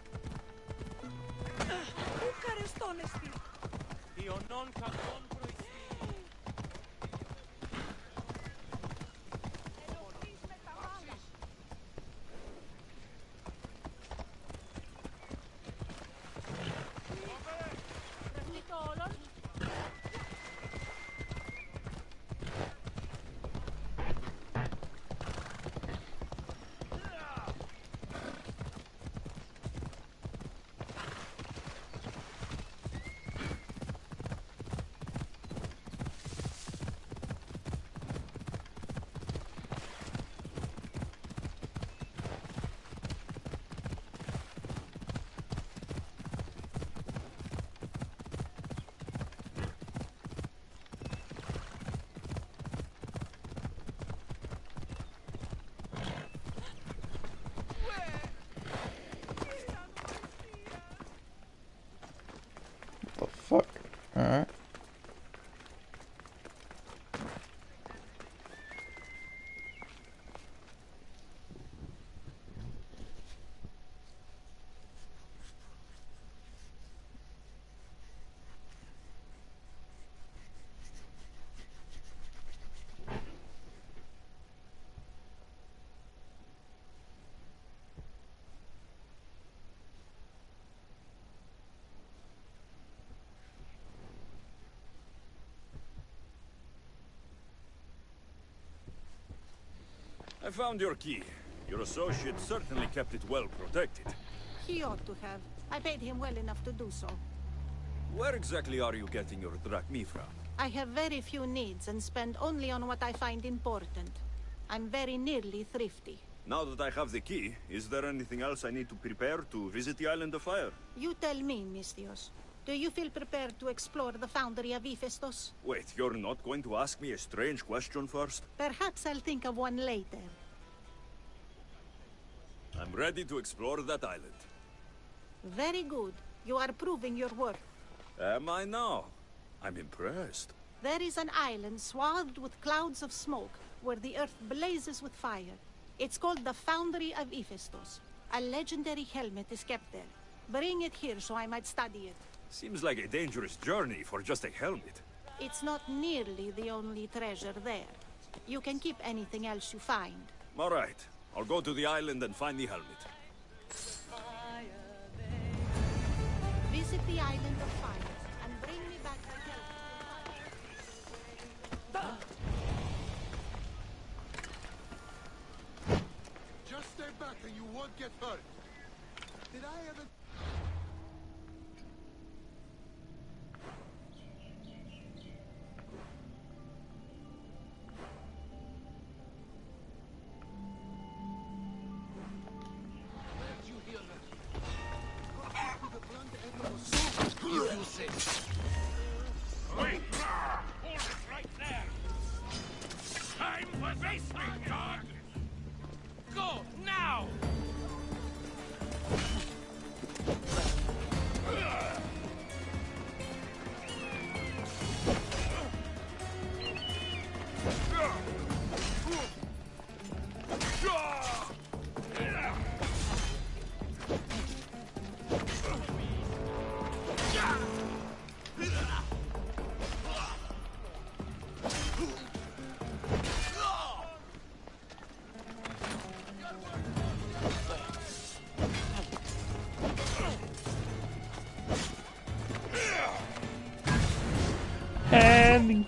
Io non canton pro Alright. I found your key. Your associate certainly kept it well protected. He ought to have. I paid him well enough to do so. Where exactly are you getting your drachmi from? I have very few needs and spend only on what I find important. I'm very nearly thrifty. Now that I have the key, is there anything else I need to prepare to visit the Island of Fire? You tell me, Misthios. Do you feel prepared to explore the foundry of Hephaestus? Wait, you're not going to ask me a strange question first? Perhaps I'll think of one later. I'm ready to explore that island. Very good. You are proving your worth. Am I now? I'm impressed. There is an island swathed with clouds of smoke, where the earth blazes with fire. It's called the Foundry of Hephaestus. A legendary helmet is kept there. Bring it here so I might study it. Seems like a dangerous journey for just a helmet. It's not nearly the only treasure there. You can keep anything else you find. All right. I'll go to the island and find the helmet. Visit the Island of Fire and bring me back the helmet. Just stay back and you won't get hurt. Did I ever... Wait! Hold it right there! Time for racing, dog! Go, now! And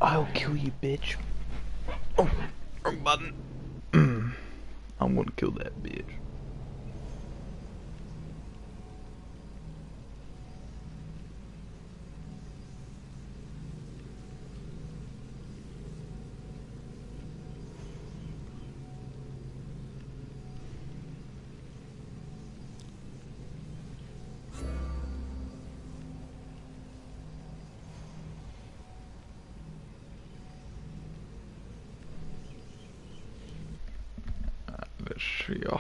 I'll kill you, bitch. Oh, wrong button. I'm gonna kill that bitch. Ja.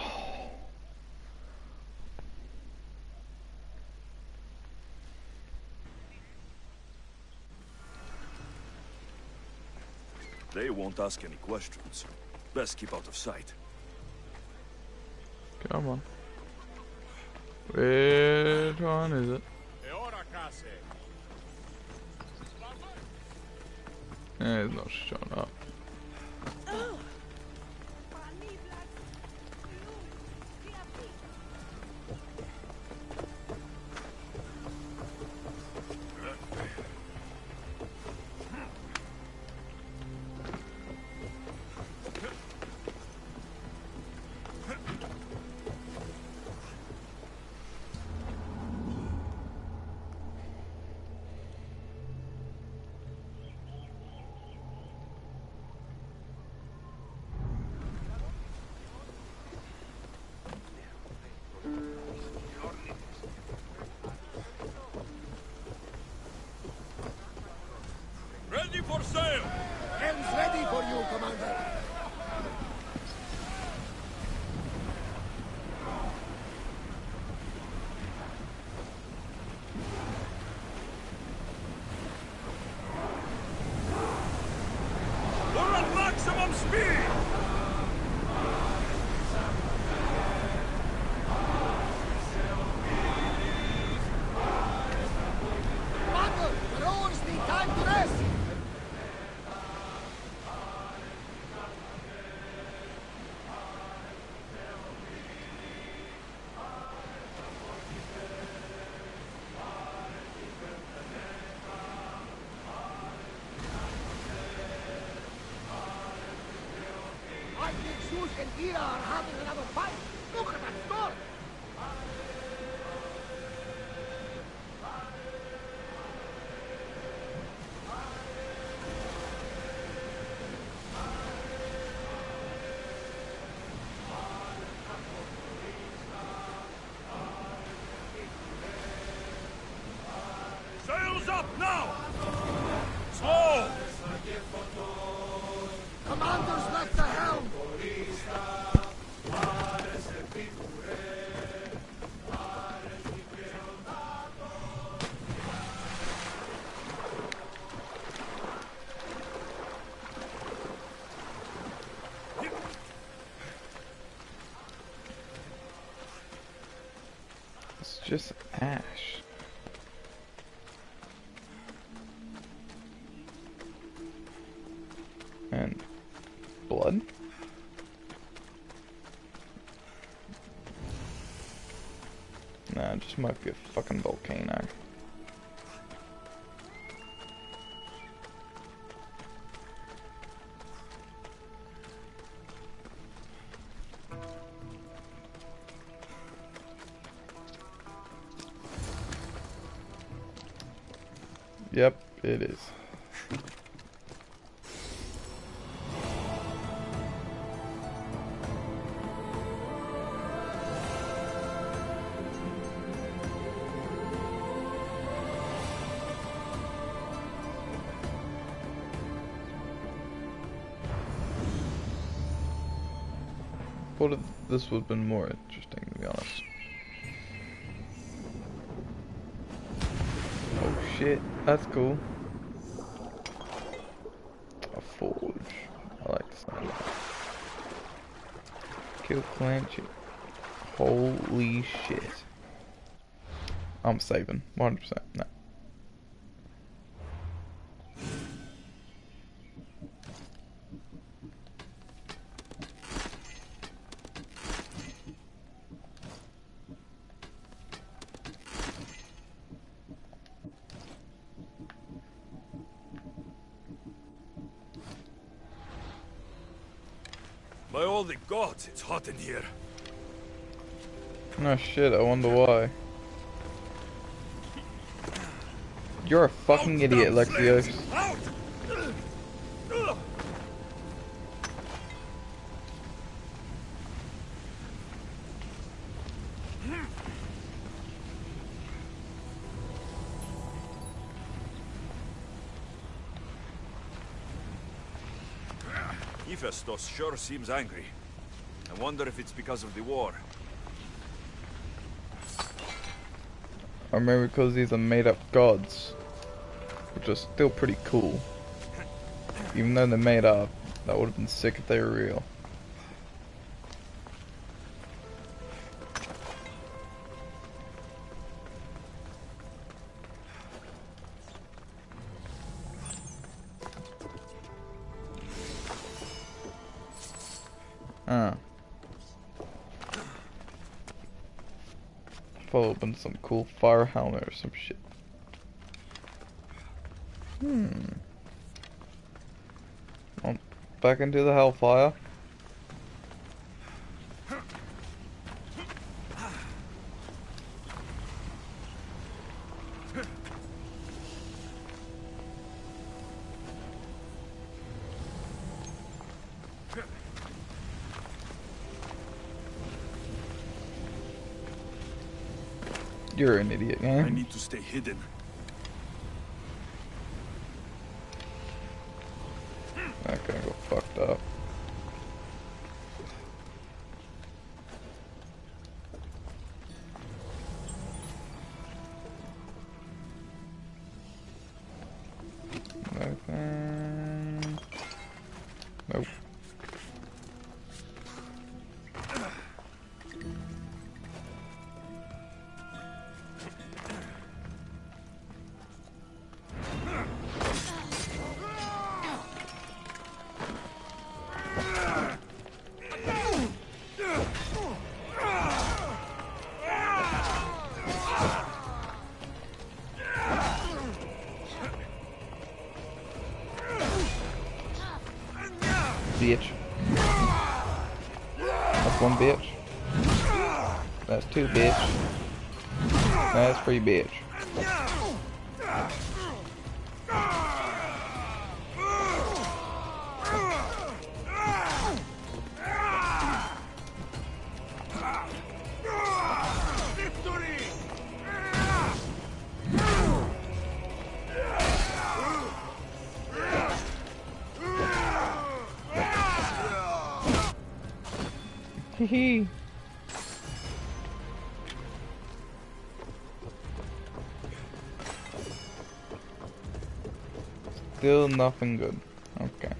They won't ask any questions. Best keep out of sight. Come on. Which one is it? Eh, it's not showing up. Ready for sail! Helm's ready for you, Commander. We're at maximum speed! Commander, the rowers need time to rest. I think Zeus and Hera are having another fight. Look at that storm. Sails up now! Slow! Commander's left the helm. It's just ash. And blood? Nah, it just might be a fucking volcano. Yep, it is. Thought of this would have been more interesting, to be honest. Oh shit, that's cool. A forge. I like the sound of that. Kill Clancy. Holy shit. I'm saving. one hundred percent. No. By all the gods, it's hot in here. Oh shit, I wonder why. You're a fucking idiot, Lexios. Out! Hephaestus sure seems angry. I wonder if it's because of the war. Or maybe because these are made up gods. Which are still pretty cool. Even though they're made up, that would have been sick if they were real. Ah. Follow up on some cool fire helmet or some shit. Hmm. Well, back into the hellfire. You're an idiot, I man. need to stay hidden. Not gonna go fucked up. Nothing. Nope. Bitch. That's one bitch. That's two bitch. That's three bitch. Hee. Still nothing good. Okay.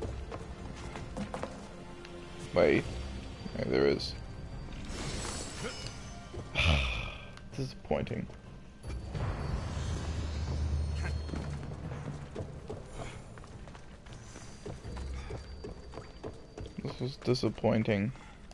Wait. Maybe there is. Disappointing. This was disappointing.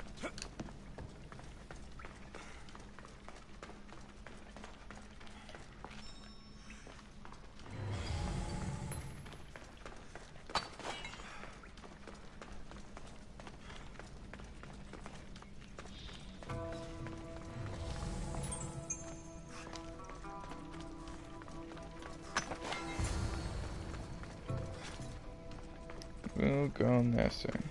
We'll go nesting.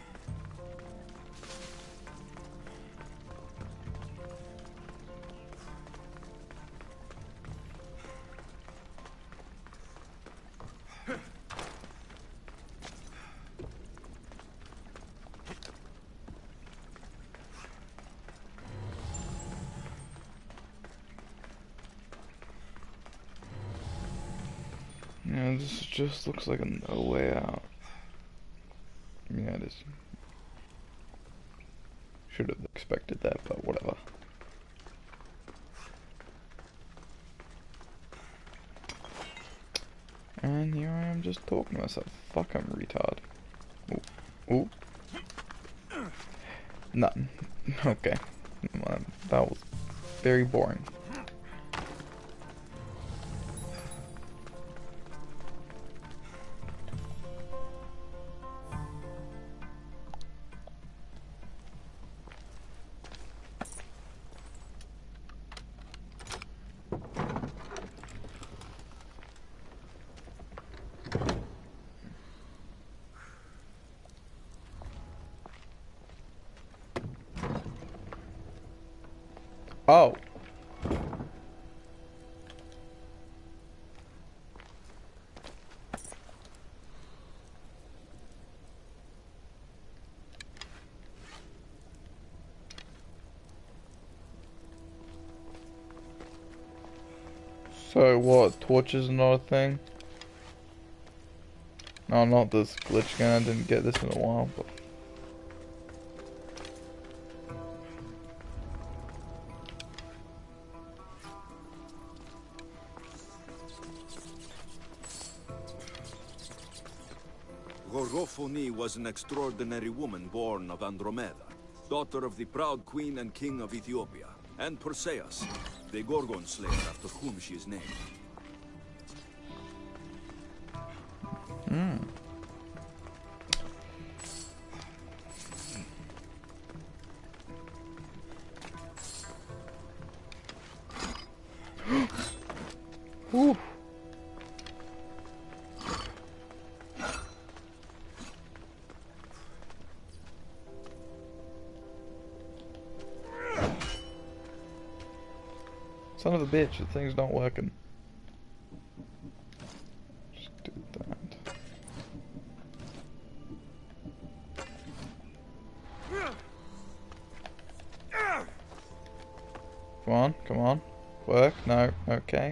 Yeah, this just looks like a no way out. Yeah, it is. Should have expected that, but whatever. And here I am just talking to myself. Fuck, I'm retard. Ooh. Ooh. Nothing. Okay. Well, that was very boring. Oh. So what? Torches not a thing? No, not this glitch again. I didn't get this in a while, but. Gorgophone was an extraordinary woman born of Andromeda, daughter of the proud queen and king of Ethiopia, and Perseus, the Gorgon slayer after whom she is named. Hmm. Whew. Son of a bitch, the thing's not working. Just do that. Come on, come on. Work? No, okay.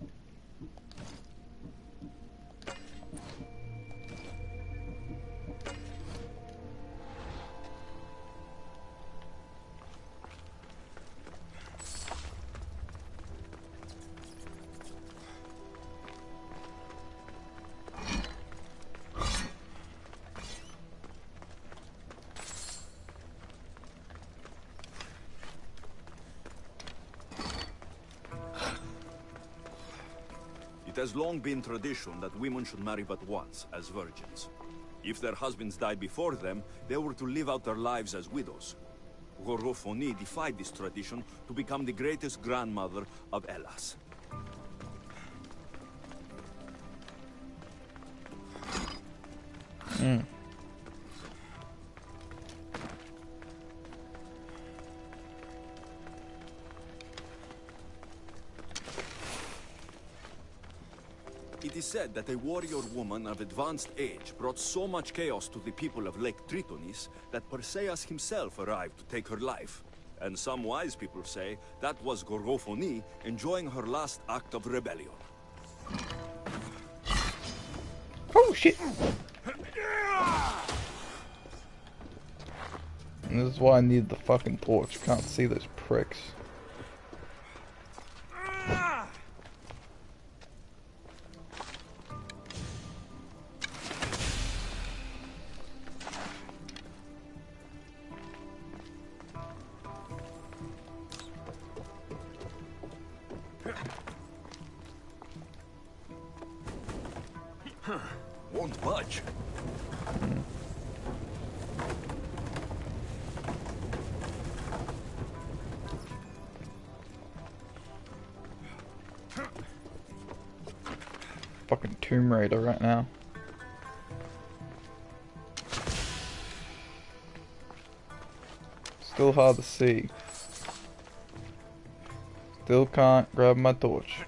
It has long been tradition that women should marry but once, as virgins. If their husbands died before them, they were to live out their lives as widows. Gorgophone defied this tradition to become the greatest grandmother of Hellas. Mm. It is said that a warrior woman of advanced age brought so much chaos to the people of Lake Tritonis that Perseus himself arrived to take her life. And some wise people say that was Gorgophone enjoying her last act of rebellion. Oh shit! And this is why I need the fucking torch. Can't see those pricks. Won't budge. Fucking Tomb Raider right now. Still hard to see. Still can't grab my torch.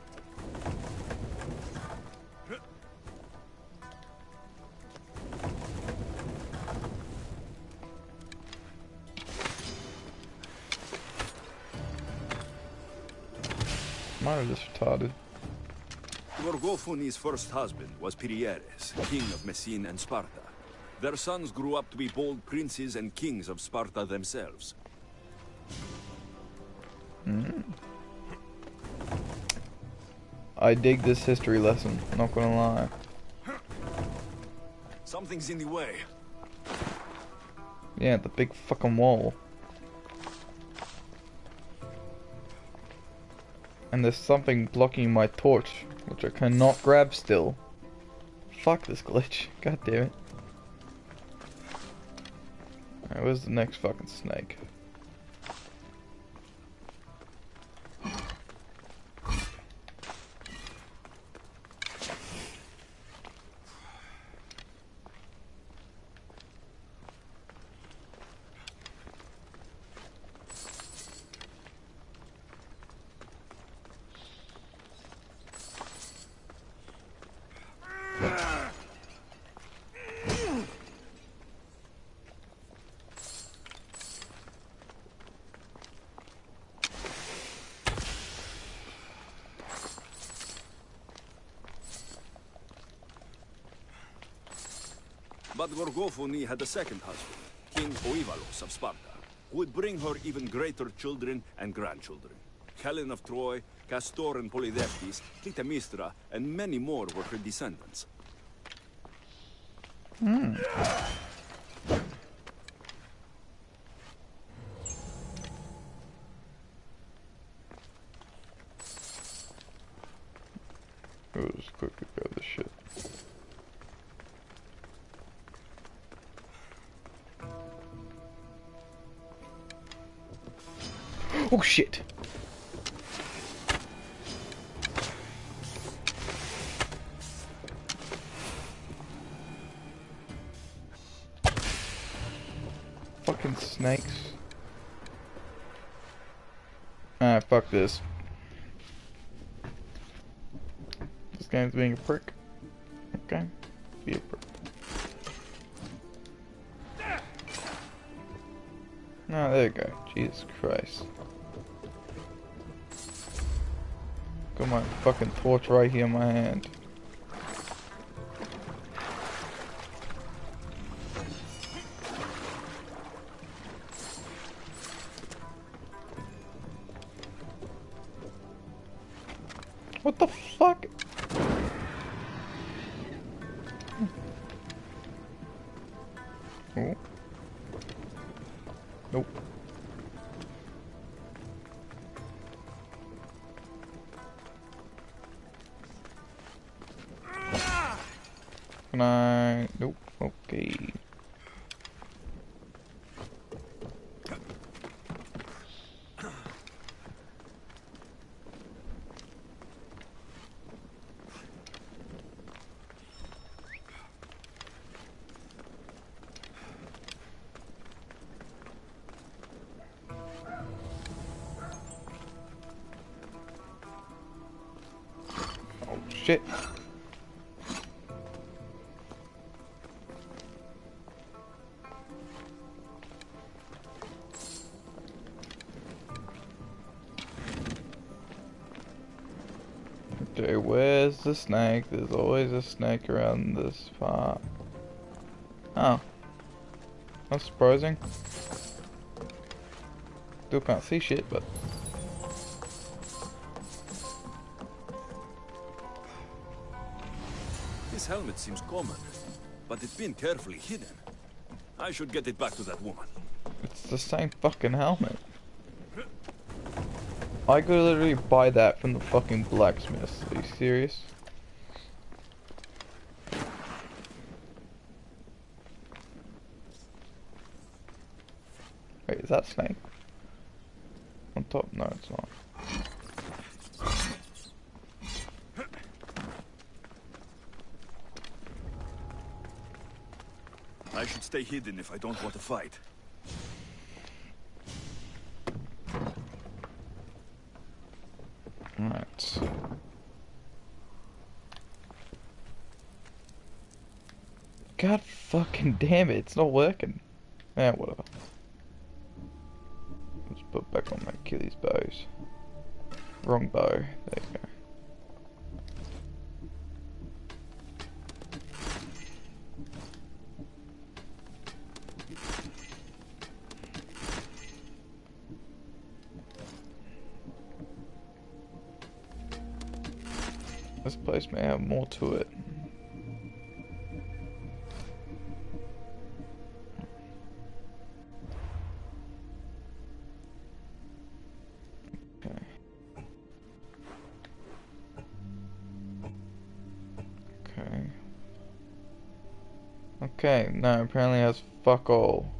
Mine are just retarded. Gorgophone's first husband was Pieres, king of Messene and Sparta. Their sons grew up to be bold princes and kings of Sparta themselves. Mm. I dig this history lesson, not gonna lie. Something's in the way. Yeah, the big fucking wall. And there's something blocking my torch, which I cannot grab still. Fuck this glitch. God damn it. Alright, where's the next fucking snake? But Gorgophone had a second husband, King Oivalos of Sparta, who would bring her even greater children and grandchildren. Helen of Troy, Castor and Polydectes, Clytemnestra, and many more were her descendants. Hmm. I'll just quickly grab this shit. Oh shit! Fucking snakes. Ah, fuck this. This game's being a prick. Okay. Be a prick. Oh, there you go. Jesus Christ. Got my fucking torch right here in my hand. What the fuck? Oh. Nope. Can I? Nope. Okay. Oh shit. Okay, where's the snake? There's always a snake around this part. Oh. That's surprising. Still can't see shit, but... This helmet seems common, but it's been carefully hidden. I should get it back to that woman. It's the same fucking helmet. I could literally buy that from the fucking blacksmith. Are you serious? Wait, is that snake? On top? No, it's not. I should stay hidden if I don't want to fight. Right. God fucking damn it, it's not working. Yeah, whatever. Let's put back on my Achilles bows. Wrong bow. There you go. This place may have more to it. Okay. Okay. Okay, no, apparently it has fuck all.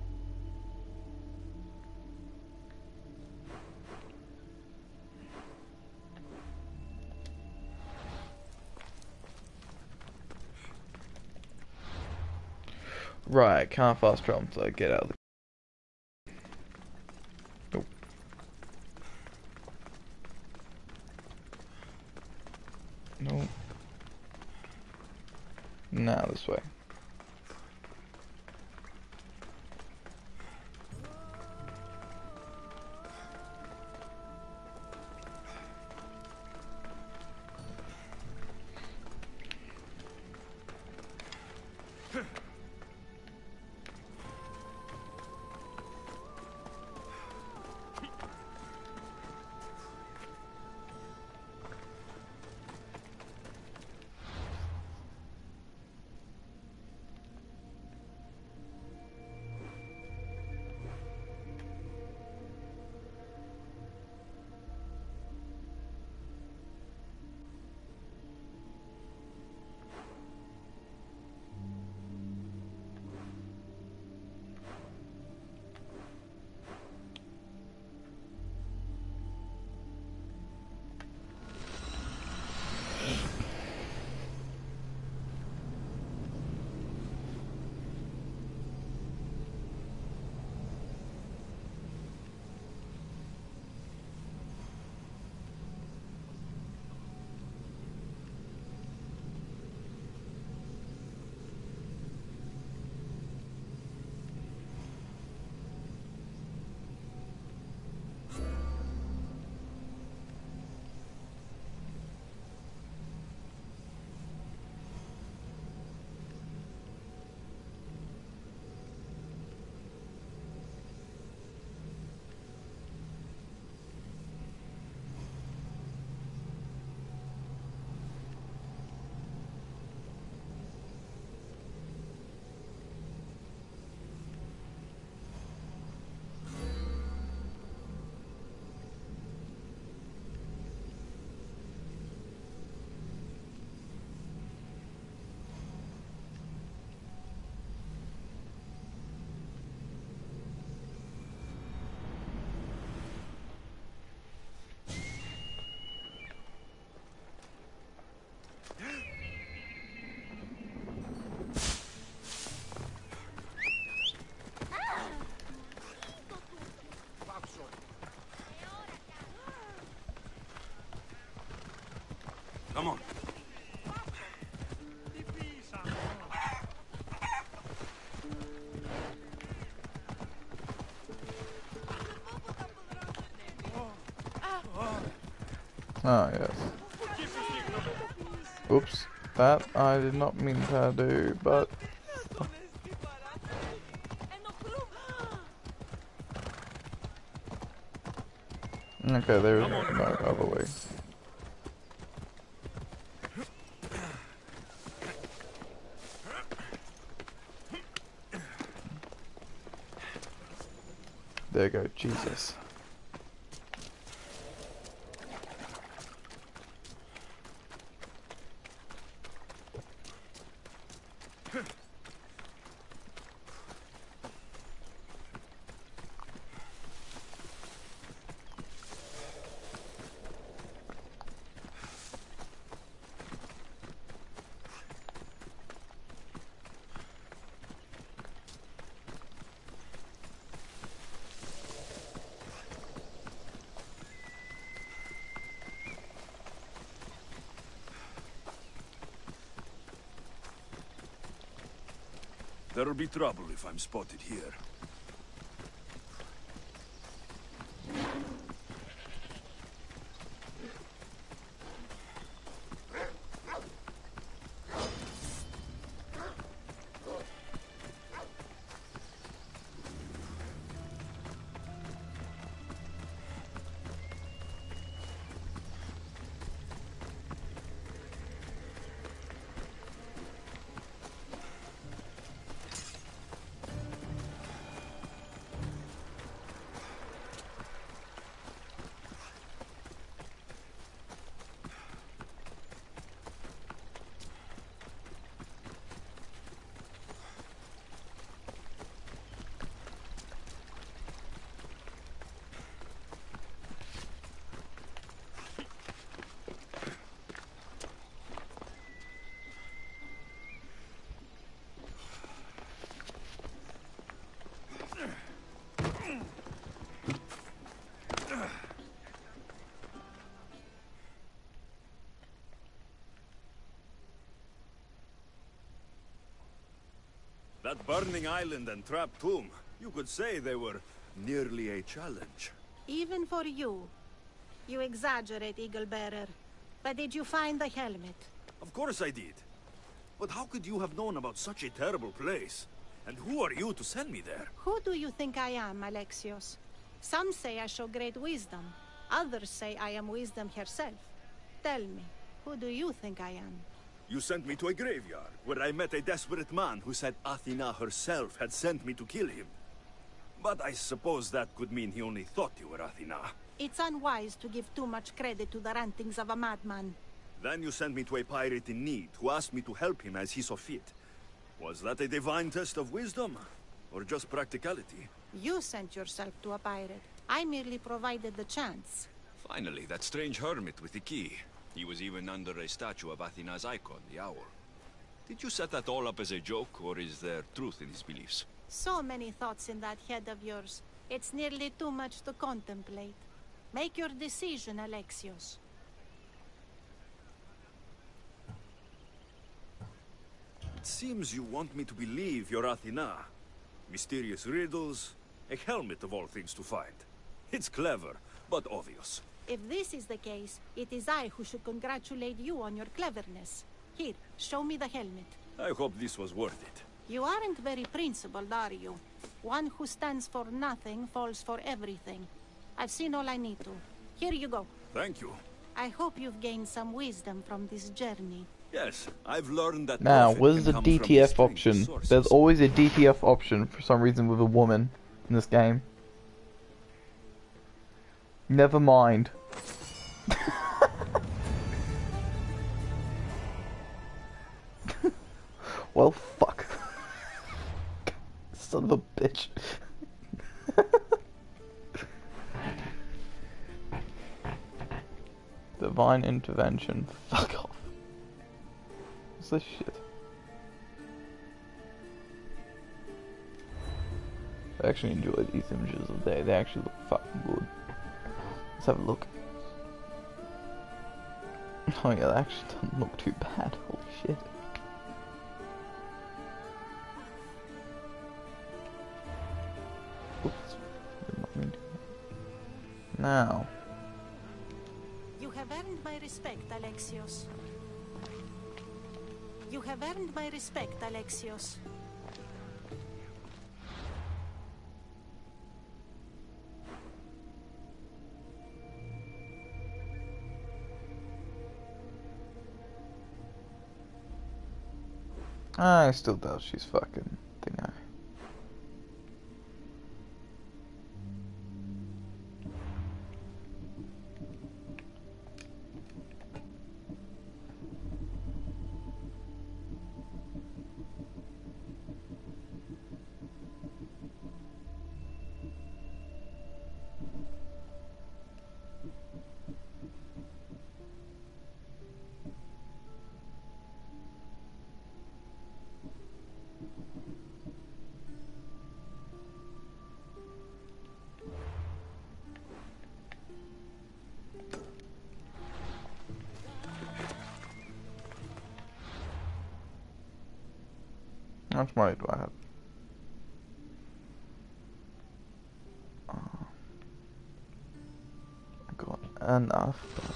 Right, can't fast travel until I get out of the... Nope. Nope. Now this way. Oh, yes. Oops. That I did not mean to do, but... Okay, there we go. No, other way. There you go, Jesus. There'll be trouble if I'm spotted here. That burning island and trapped tomb, you could say they were nearly a challenge. Even for you. You exaggerate, Eagle Bearer. But did you find the helmet? Of course I did. But how could you have known about such a terrible place? And who are you to send me there? Who do you think I am, Alexios? Some say I show great wisdom. Others say I am wisdom herself. Tell me, who do you think I am? You sent me to a graveyard, where I met a desperate man who said Athena herself had sent me to kill him. But I suppose that could mean he only thought you were Athena. It's unwise to give too much credit to the rantings of a madman. Then you sent me to a pirate in need, who asked me to help him as he saw fit. Was that a divine test of wisdom, or just practicality? You sent yourself to a pirate. I merely provided the chance. Finally, that strange hermit with the key. He was even under a statue of Athena's icon, the owl. Did you set that all up as a joke, or is there truth in his beliefs? So many thoughts in that head of yours. It's nearly too much to contemplate. Make your decision, Alexios. It seems you want me to believe you're Athena. Mysterious riddles, a helmet of all things to find. It's clever, but obvious. If this is the case, it is I who should congratulate you on your cleverness. Here, show me the helmet. I hope this was worth it. You aren't very principled, are you? One who stands for nothing falls for everything. I've seen all I need to. Here you go. Thank you. I hope you've gained some wisdom from this journey. Yes, I've learned that. Now, profit where's can the come D from T F restrained option? sources. There's always a D T F option for some reason with a woman in this game. Never mind. Well, fuck. Son of a bitch. Divine intervention. Fuck off. What's this shit? I actually enjoy these images of they. They actually look fucking good. Let's have a look. Oh yeah, that actually doesn't look too bad. Holy shit. Oops. Did not mean to. Now. You have have earned my respect, Alexios. You have earned my respect, Alexios. I still doubt she's fucking thing-eye. How much money do I have? Uh, I got enough. But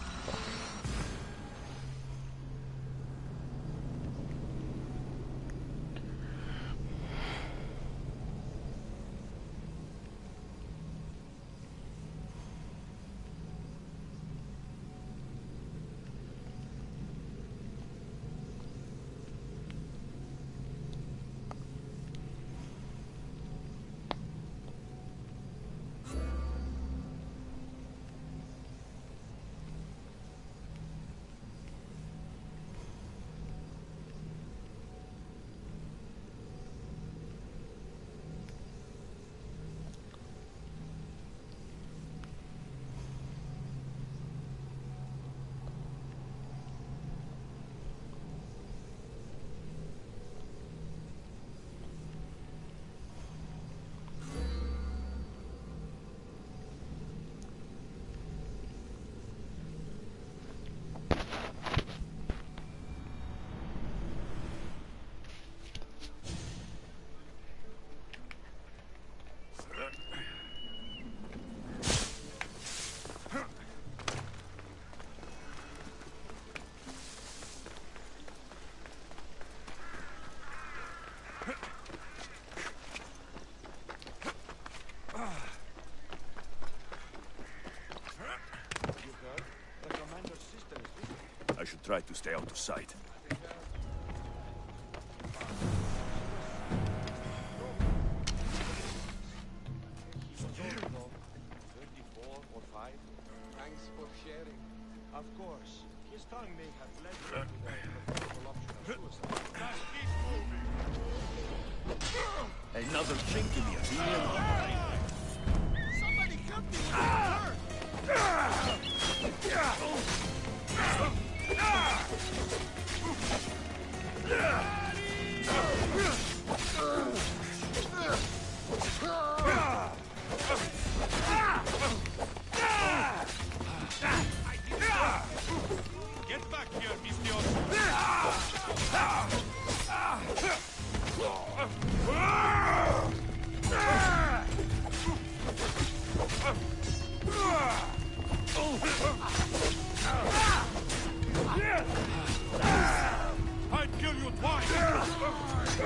I should try to stay out of sight. thirty-four or five. Thanks for sharing. Of course. His tongue may have led him to the preferable option of suicide. Just keep moving. Another chink in the Athenian armor. Somebody help me with her! Get back here, Mistios. I'd kill you twice.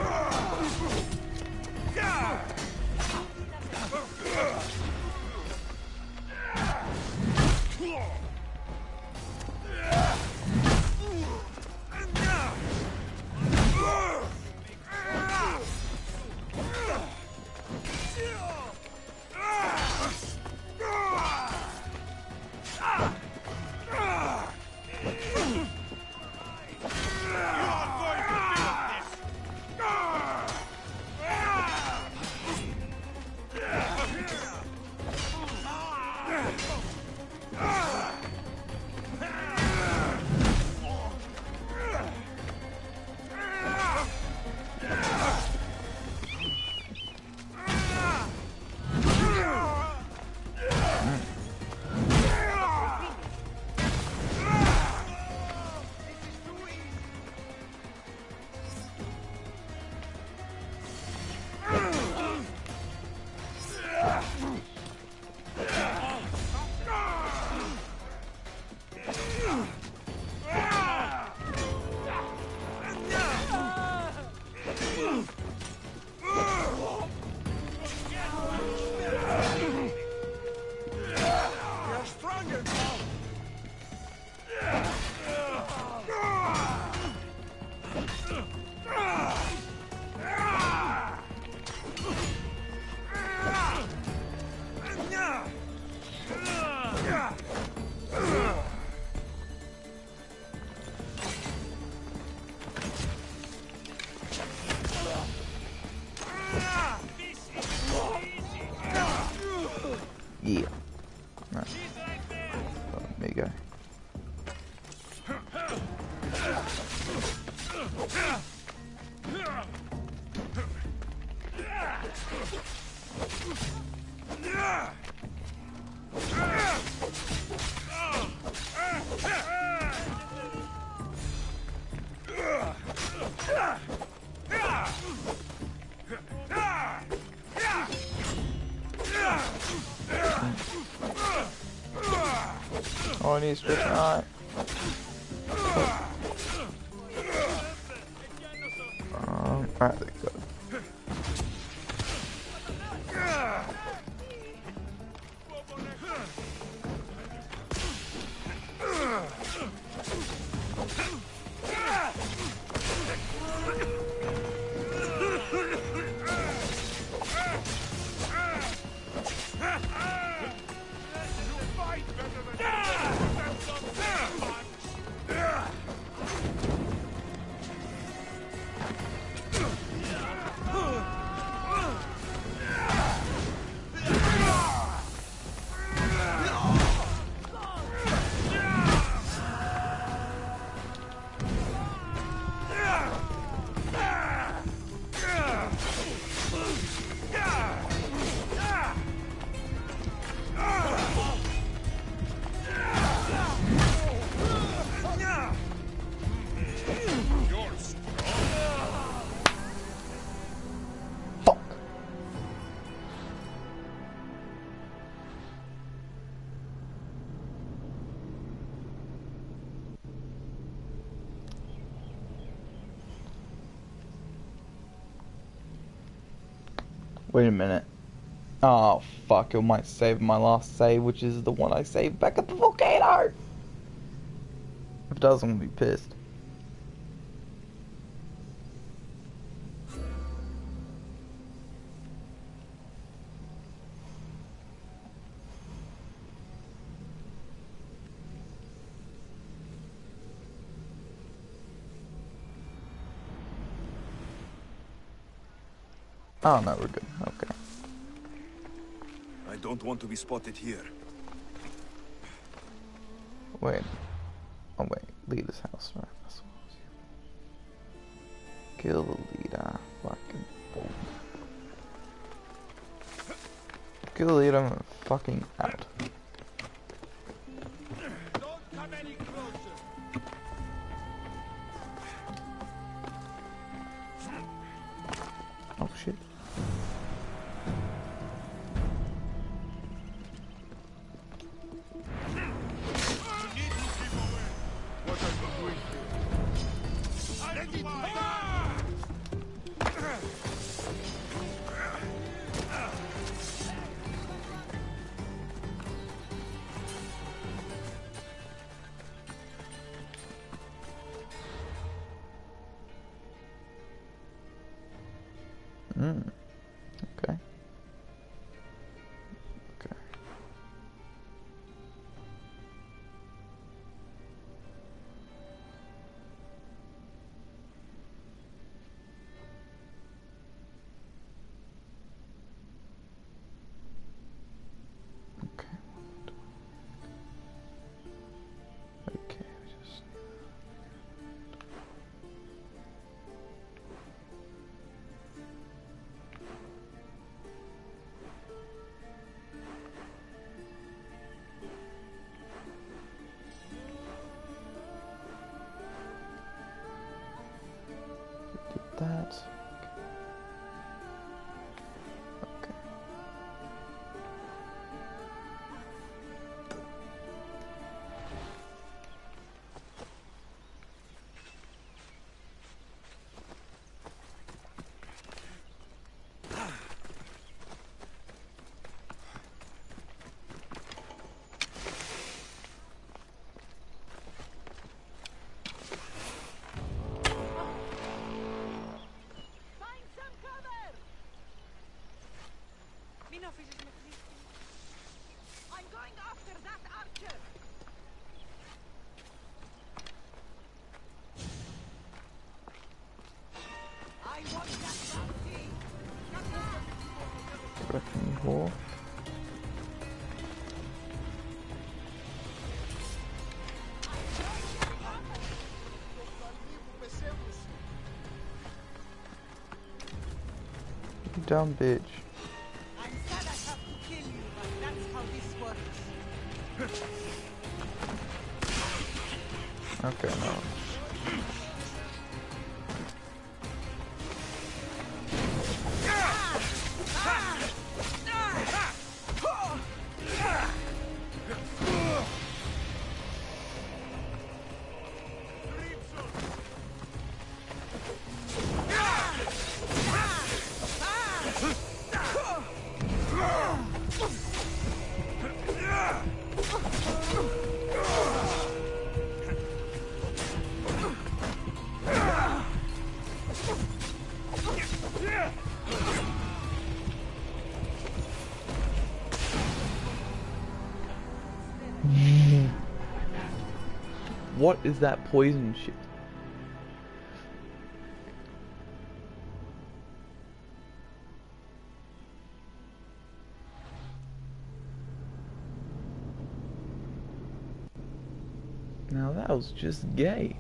Yeah. Right. Oh, there you go. Oh, I need to switch out. Um, right, there you go. Wait a minute. Oh, fuck. It might save my last save, which is the one I saved back at the volcano. If it does, I'm gonna be pissed. Oh, no, we're good. Okay. I don't want to be spotted here. Wait. Oh, wait. Leader's house, right? Kill the leader. Fucking bold. Kill the leader. I'm fucking out. Don't come any closer. Oh, shit. Mm. Okay. Okay. Okay. Okay, just did that. Okay. I'm going after that archer. I want that bounty. fucking whore. You dumb bitch. I'm sad I have to kill you, but that's how this works. Okay, no. What is that poison shit? Now that was just gay.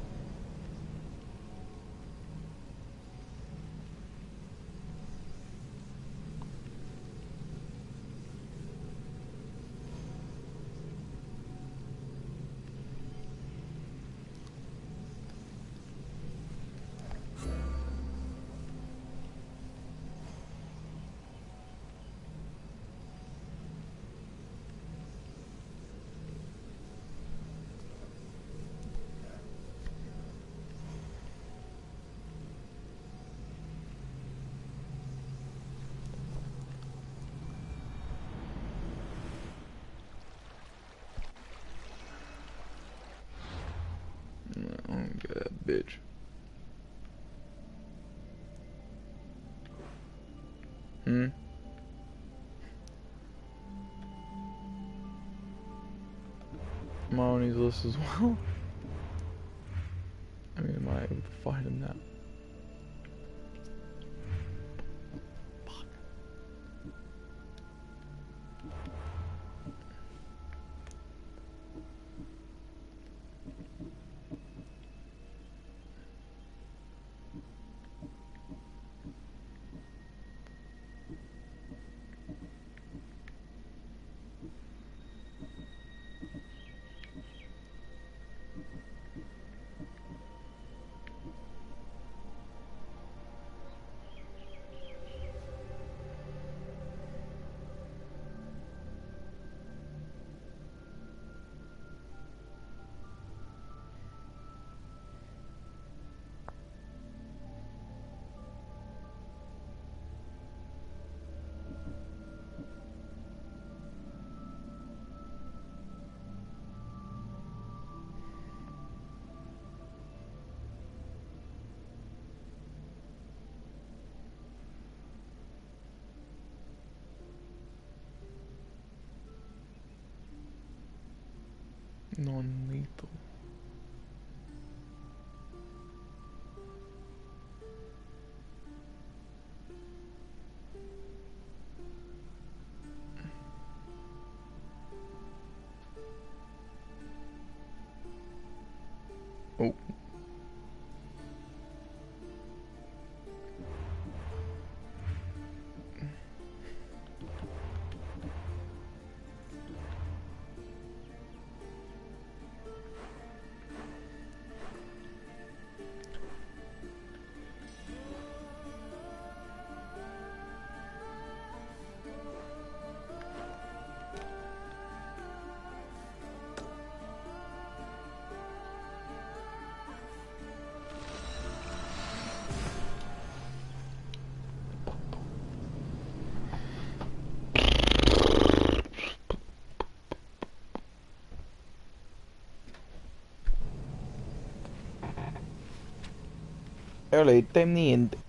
Oh god, bitch. Hmm? I'm on his list as well. I mean, am I able to find him now? Non-lethal. Oh. Early, time the end.